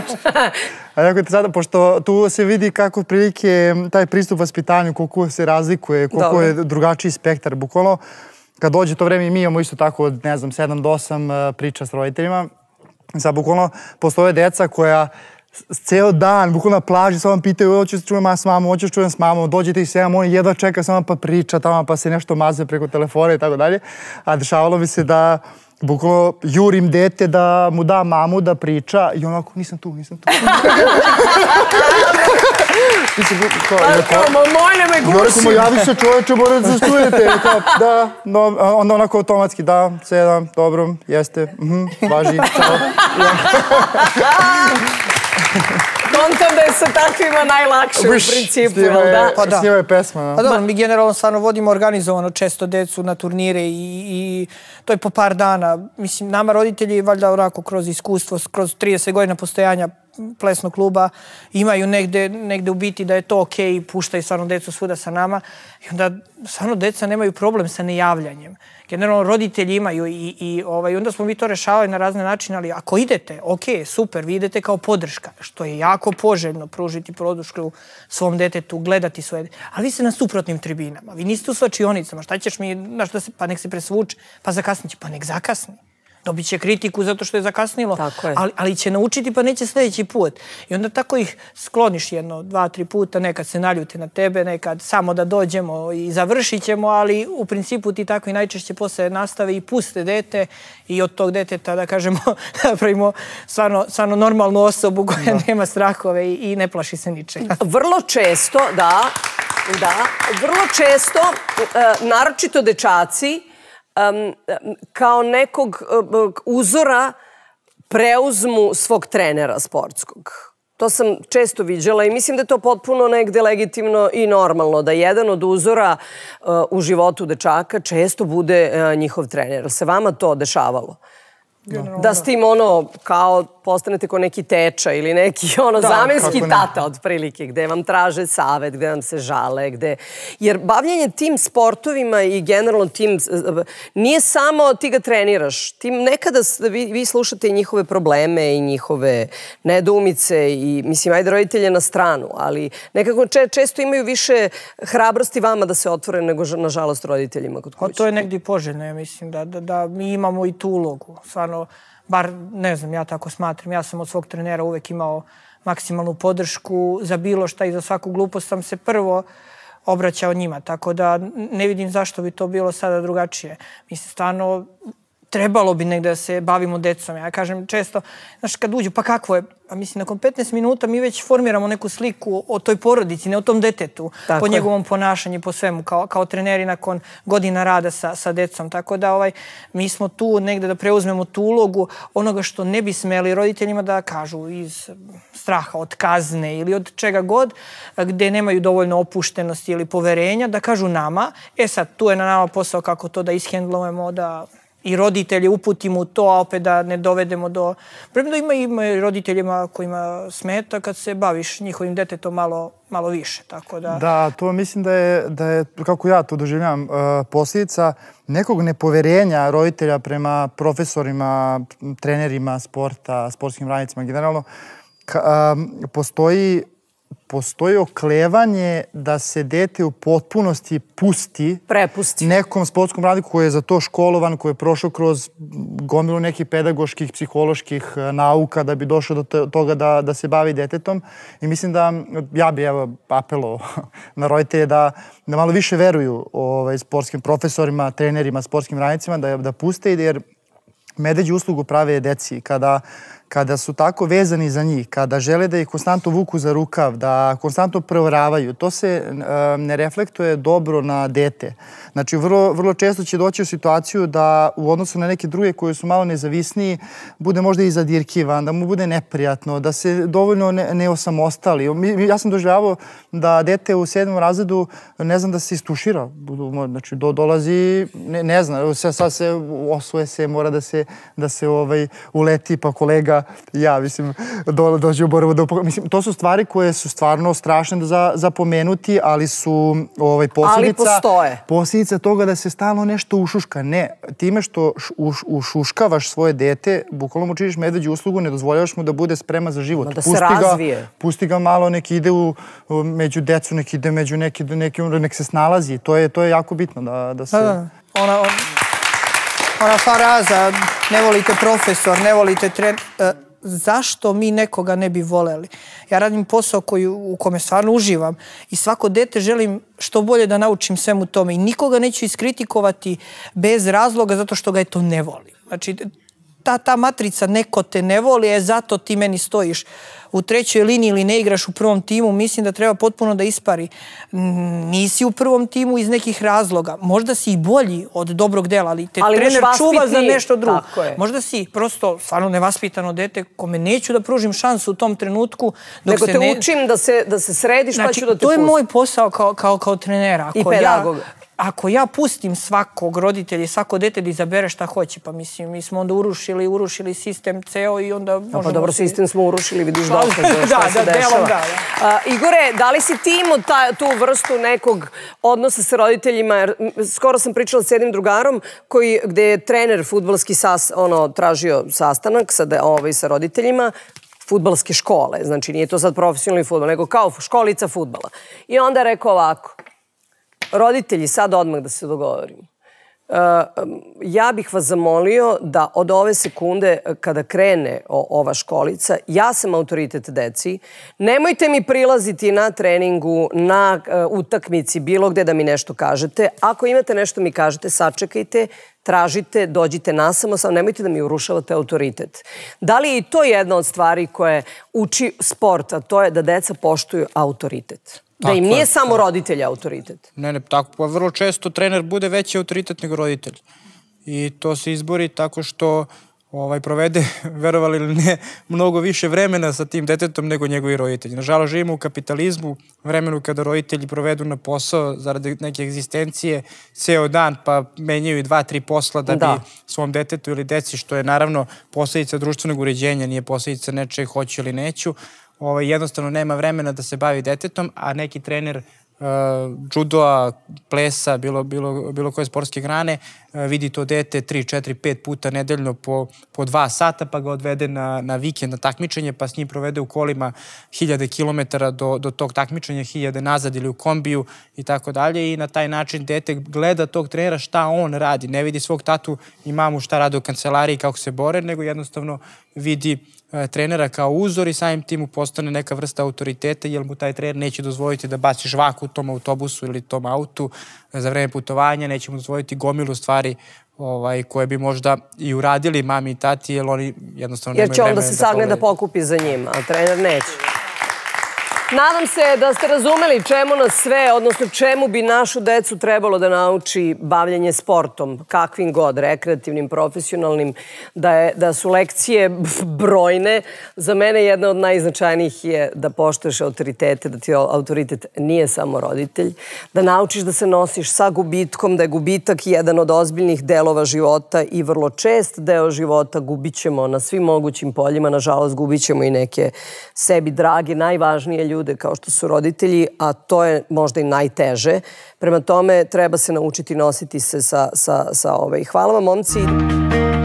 A jako je to sada, pošto tu se vidi kako prilike taj pristup vaspitanju, koliko se razlikuje, koliko je drugačiji spektar, bukvalno. Kad dođe to vreme i mi imamo isto tako od, ne znam, sedam do osam priča s roditeljima. Sad, bukvalno, postoje deca koja ceo dan, bukvalno na plaži, samo pitaju, hoću se čujem s mamom, hoću se čujem s mamom, dođete i sedam, on jedva čeka samo pa priča tamo, pa se nešto maze preko telefona i tako dalje. A dešavalo bi se da bukvalno jurim dete da mu da mamu da priča i onako, nisam tu, nisam tu. Moj ne me guši. Rekao mu, javi se čoveče, morate da se čujete. Da, onda onako automatski, da, sedam, dobro, jeste, važi, čao. Kontam da je sa takvima najlakše u principu, jel da? Snima je pesma. Pa dobro, mi generalno stvarno vodimo organizovano često decu na turnire i to je po par dana. Mislim, nama roditelji, valjda onako kroz iskustvo, kroz trideset godina postojanja, plesnog kluba imaju negde u biti da je to okej i puštaju stvarno decu svuda sa nama. I onda stvarno deca nemaju problem sa nejavljanjem. Generalno roditelji imaju i onda smo mi to rešavali na razne načine, ali ako idete, okej, super, vi idete kao podrška, što je jako poželjno pružiti podršku svom detetu, gledati svoje dete, ali vi ste na suprotnim tribinama, vi niste u slačionicama, šta ćeš mi, pa nek se presvuče, pa zakasniće, pa nek zakasni. Dobit će kritiku zato što je zakasnilo, ali će naučiti pa neće sljedeći put. I onda tako ih skloniš jedno, dva, tri puta, nekad se naljute na tebe, nekad samo da dođemo i završit ćemo, ali u principu ti tako i najčešće posle nastave i puste dete i od tog deteta, da kažemo, napravimo stvarno normalnu osobu koja nema strahove i ne plaši se ničega. Vrlo često, da, da, vrlo često, naročito dečaci, kao nekog uzora preuzmu svog trenera sportskog. To sam često viđala i mislim da je to potpuno negde legitimno i normalno, da jedan od uzora u životu dečaka često bude njihov trener. Se vama to dešavalo? Da s tim ono, kao postanete kao neki teča ili neki ono zamenski tata otprilike, gde vam traže savet, gde vam se žale, gde... Jer bavljanje tim sportovima i generalno tim... Nije samo ti ga treniraš. Tim nekada vi slušate i njihove probleme i njihove nedoumice i, mislim, ajde roditelje na stranu, ali nekako često imaju više hrabrosti vama da se otvore nego, nažalost, roditeljima kod kuće. To je negdje poželjno, ja mislim, da mi imamo i tu ulogu. Stvarno, bar, ne znam, ja tako smatram. Ja sam od svog trenera uvek imao maksimalnu podršku za bilo šta i za svaku glupost sam se prvo obraćao njima. Tako da ne vidim zašto bi to bilo sada drugačije. Mislim, stvarno, trebalo bi negde da se bavimo decom. Ja kažem često, znaš, kad uđu, pa kako je? A mislim, nakon petnaest minuta mi već formiramo neku sliku o toj porodici, ne o tom detetu, po njegovom ponašanju, po svemu, kao treneri nakon godina rada sa decom. Tako da mi smo tu negde da preuzmemo tu ulogu onoga što ne bi smeli roditeljima da kažu iz straha od kazne ili od čega god, gde nemaju dovoljno opuštenosti ili poverenja, da kažu nama, e sad, tu je na nama posao kako to da ishendlujemo, da i roditelje uputimo u to, a opet da ne dovedemo do... Prema da ima i roditeljima kojima smeta kad se baviš njihovim detetom malo više, tako da... Da, to mislim da je, kako ja to doživljam, posljedica nekog nepoverenja roditelja prema profesorima, trenerima sporta, sportskim radnicima. Generalno, postoji postoji oklevanje da se dete u potpunosti pusti nekom sportskom radniku koji je za to školovan, koji je prošao kroz gomilu nekih pedagoških, psiholoških nauka da bi došao do toga da se bavi detetom. I mislim da ja bi apelovao na roditelje da malo više veruju sportskim profesorima, trenerima, sportskim radnicima, da puste, jer medveđu uslugu prave deci kada kada su tako vezani za njih, kada žele da ih konstantno vuku za rukav, da konstantno preoravaju, to se ne reflektuje dobro na dete. Znači, vrlo često će doći u situaciju da u odnosu na neke druge koji su malo nezavisniji, bude možda i zadirkivan, da mu bude neprijatno, da se dovoljno ne osamostali. Ja sam doživljavao da dete u sedmom razredu, ne znam, da se istušira. Znači, dolazi, ne znam, sad se osvoje se, mora da se uleti, pa kolega ja, mislim, dođe u Borovo. Mislim, to su stvari koje su stvarno strašne za pomenuti, ali su posljedica toga da se stalno nešto ušuška. Ne, time što ušuškavaš svoje dete, bukvalno mu činiš medveđu uslugu, ne dozvoljavaš mu da bude spreman za život. Da se razvije. Pusti ga malo, nek ide među decu, nek ide među neki, nek se snalazi. To je jako bitno da se... Ona... Ona faraza, ne volite profesor, ne volite trener. Zašto mi nekoga ne bi voleli? Ja radim posao u kome stvarno uživam i svako dete želim što bolje da naučim svemu tome i nikoga neću iskritikovati bez razloga zato što ga to ne voli. Znači, ta matrica neko te ne voli, e zato ti meni stojiš u trećoj liniji ili ne igraš u prvom timu, mislim da treba potpuno da ispari. Nisi u prvom timu iz nekih razloga. Možda si i bolji od dobrog dela, ali te trener čuva za nešto drugo. Možda si prosto stvarno nevaspitano dete kome neću da pružim šansu u tom trenutku. Nego te učim da se središ pa ću da te pustim. To je moj posao kao trenera. I pedagoga. ako ja pustim svakog roditelja i svako dete da izabere šta hoće, pa mislim, mi smo onda urušili, urušili sistem ceo i onda možemo... Pa dobro, sistem smo urušili, vidiš dosta šta se dešava. Igore, da li si ti imao tu vrstu nekog odnosa sa roditeljima? Jer skoro sam pričala s jednim drugarom gde je trener fudbalski tražio sastanak sa roditeljima, fudbalske škole, znači nije to sad profesionalni fudbal, nego kao školica fudbala. I onda je rekao ovako, roditelji, sad odmah da se dogovorimo, ja bih vas zamolio da od ove sekunde kada krene ova školica, ja sam autoritet deci, nemojte mi prilaziti na treningu, na utakmici, bilo gde da mi nešto kažete. Ako imate nešto mi kažete, sačekajte, tražite, dođite nasamo, samo nemojte da mi urušavate autoritet. Da li je i to jedna od stvari koje uči sport, a to je da deca poštuju autoritet? Da im nije samo roditelj autoritet. Ne, ne, tako. Pa vrlo često trener bude veći autoritet nego roditelj. I to se izbori tako što provede, verovali ili ne, mnogo više vremena sa tim detetom nego njegovi roditelji. Nažalost, živimo u kapitalizmu, vremenu kada roditelji provedu na posao zaradi neke egzistencije ceo dan, pa menjaju i dva, tri posla da bi svom detetu ili deci, što je naravno posledica društvenog uređenja, nije posledica nečeg hoću ili neću, jednostavno nema vremena da se bavi detetom, a neki trener judoa, plesa, bilo koje sportske grane, vidi to dete tri, četiri, pet puta nedeljno po dva sata, pa ga odvede na vikend na takmičenje, pa s njim provede u kolima hiljade kilometara do tog takmičenja, hiljade nazad ili u kombiju i tako dalje. I na taj način dete gleda tog trenera šta on radi. Ne vidi svog tatu i mamu šta rade u kancelariji, kako se bore, nego jednostavno vidi trenera kao uzor i samim tim mu postane neka vrsta autoriteta, jer mu taj trener neće dozvoliti da baci žvaku u tom autobusu ili tom autu za vreme putovanja, neće mu dozvoliti gomilu stvari koje bi možda i uradili mami i tati, jer oni jednostavno nemaju vremena da pogledaju. Jer će onda se sagne da pokupi za njima, a trener neće. Nadam se da ste razumeli čemu nas sve, odnosno čemu bi našu decu trebalo da nauči bavljanje sportom, kakvim god, rekreativnim, profesionalnim, da su lekcije brojne. Za mene jedna od najznačajnijih je da poštuješ autoritete, da ti autoritet nije samo roditelj, da naučiš da se nosiš sa gubitkom, da je gubitak jedan od ozbiljnih delova života i vrlo čest deo života gubit ćemo na svim mogućim poljima, nažalost gubit ćemo i neke sebi drage, najvažnije ljude ljude kao što su roditelji, a to je možda i najteže. Prema tome, treba se naučiti nositi se sa... Hvala vam, momci.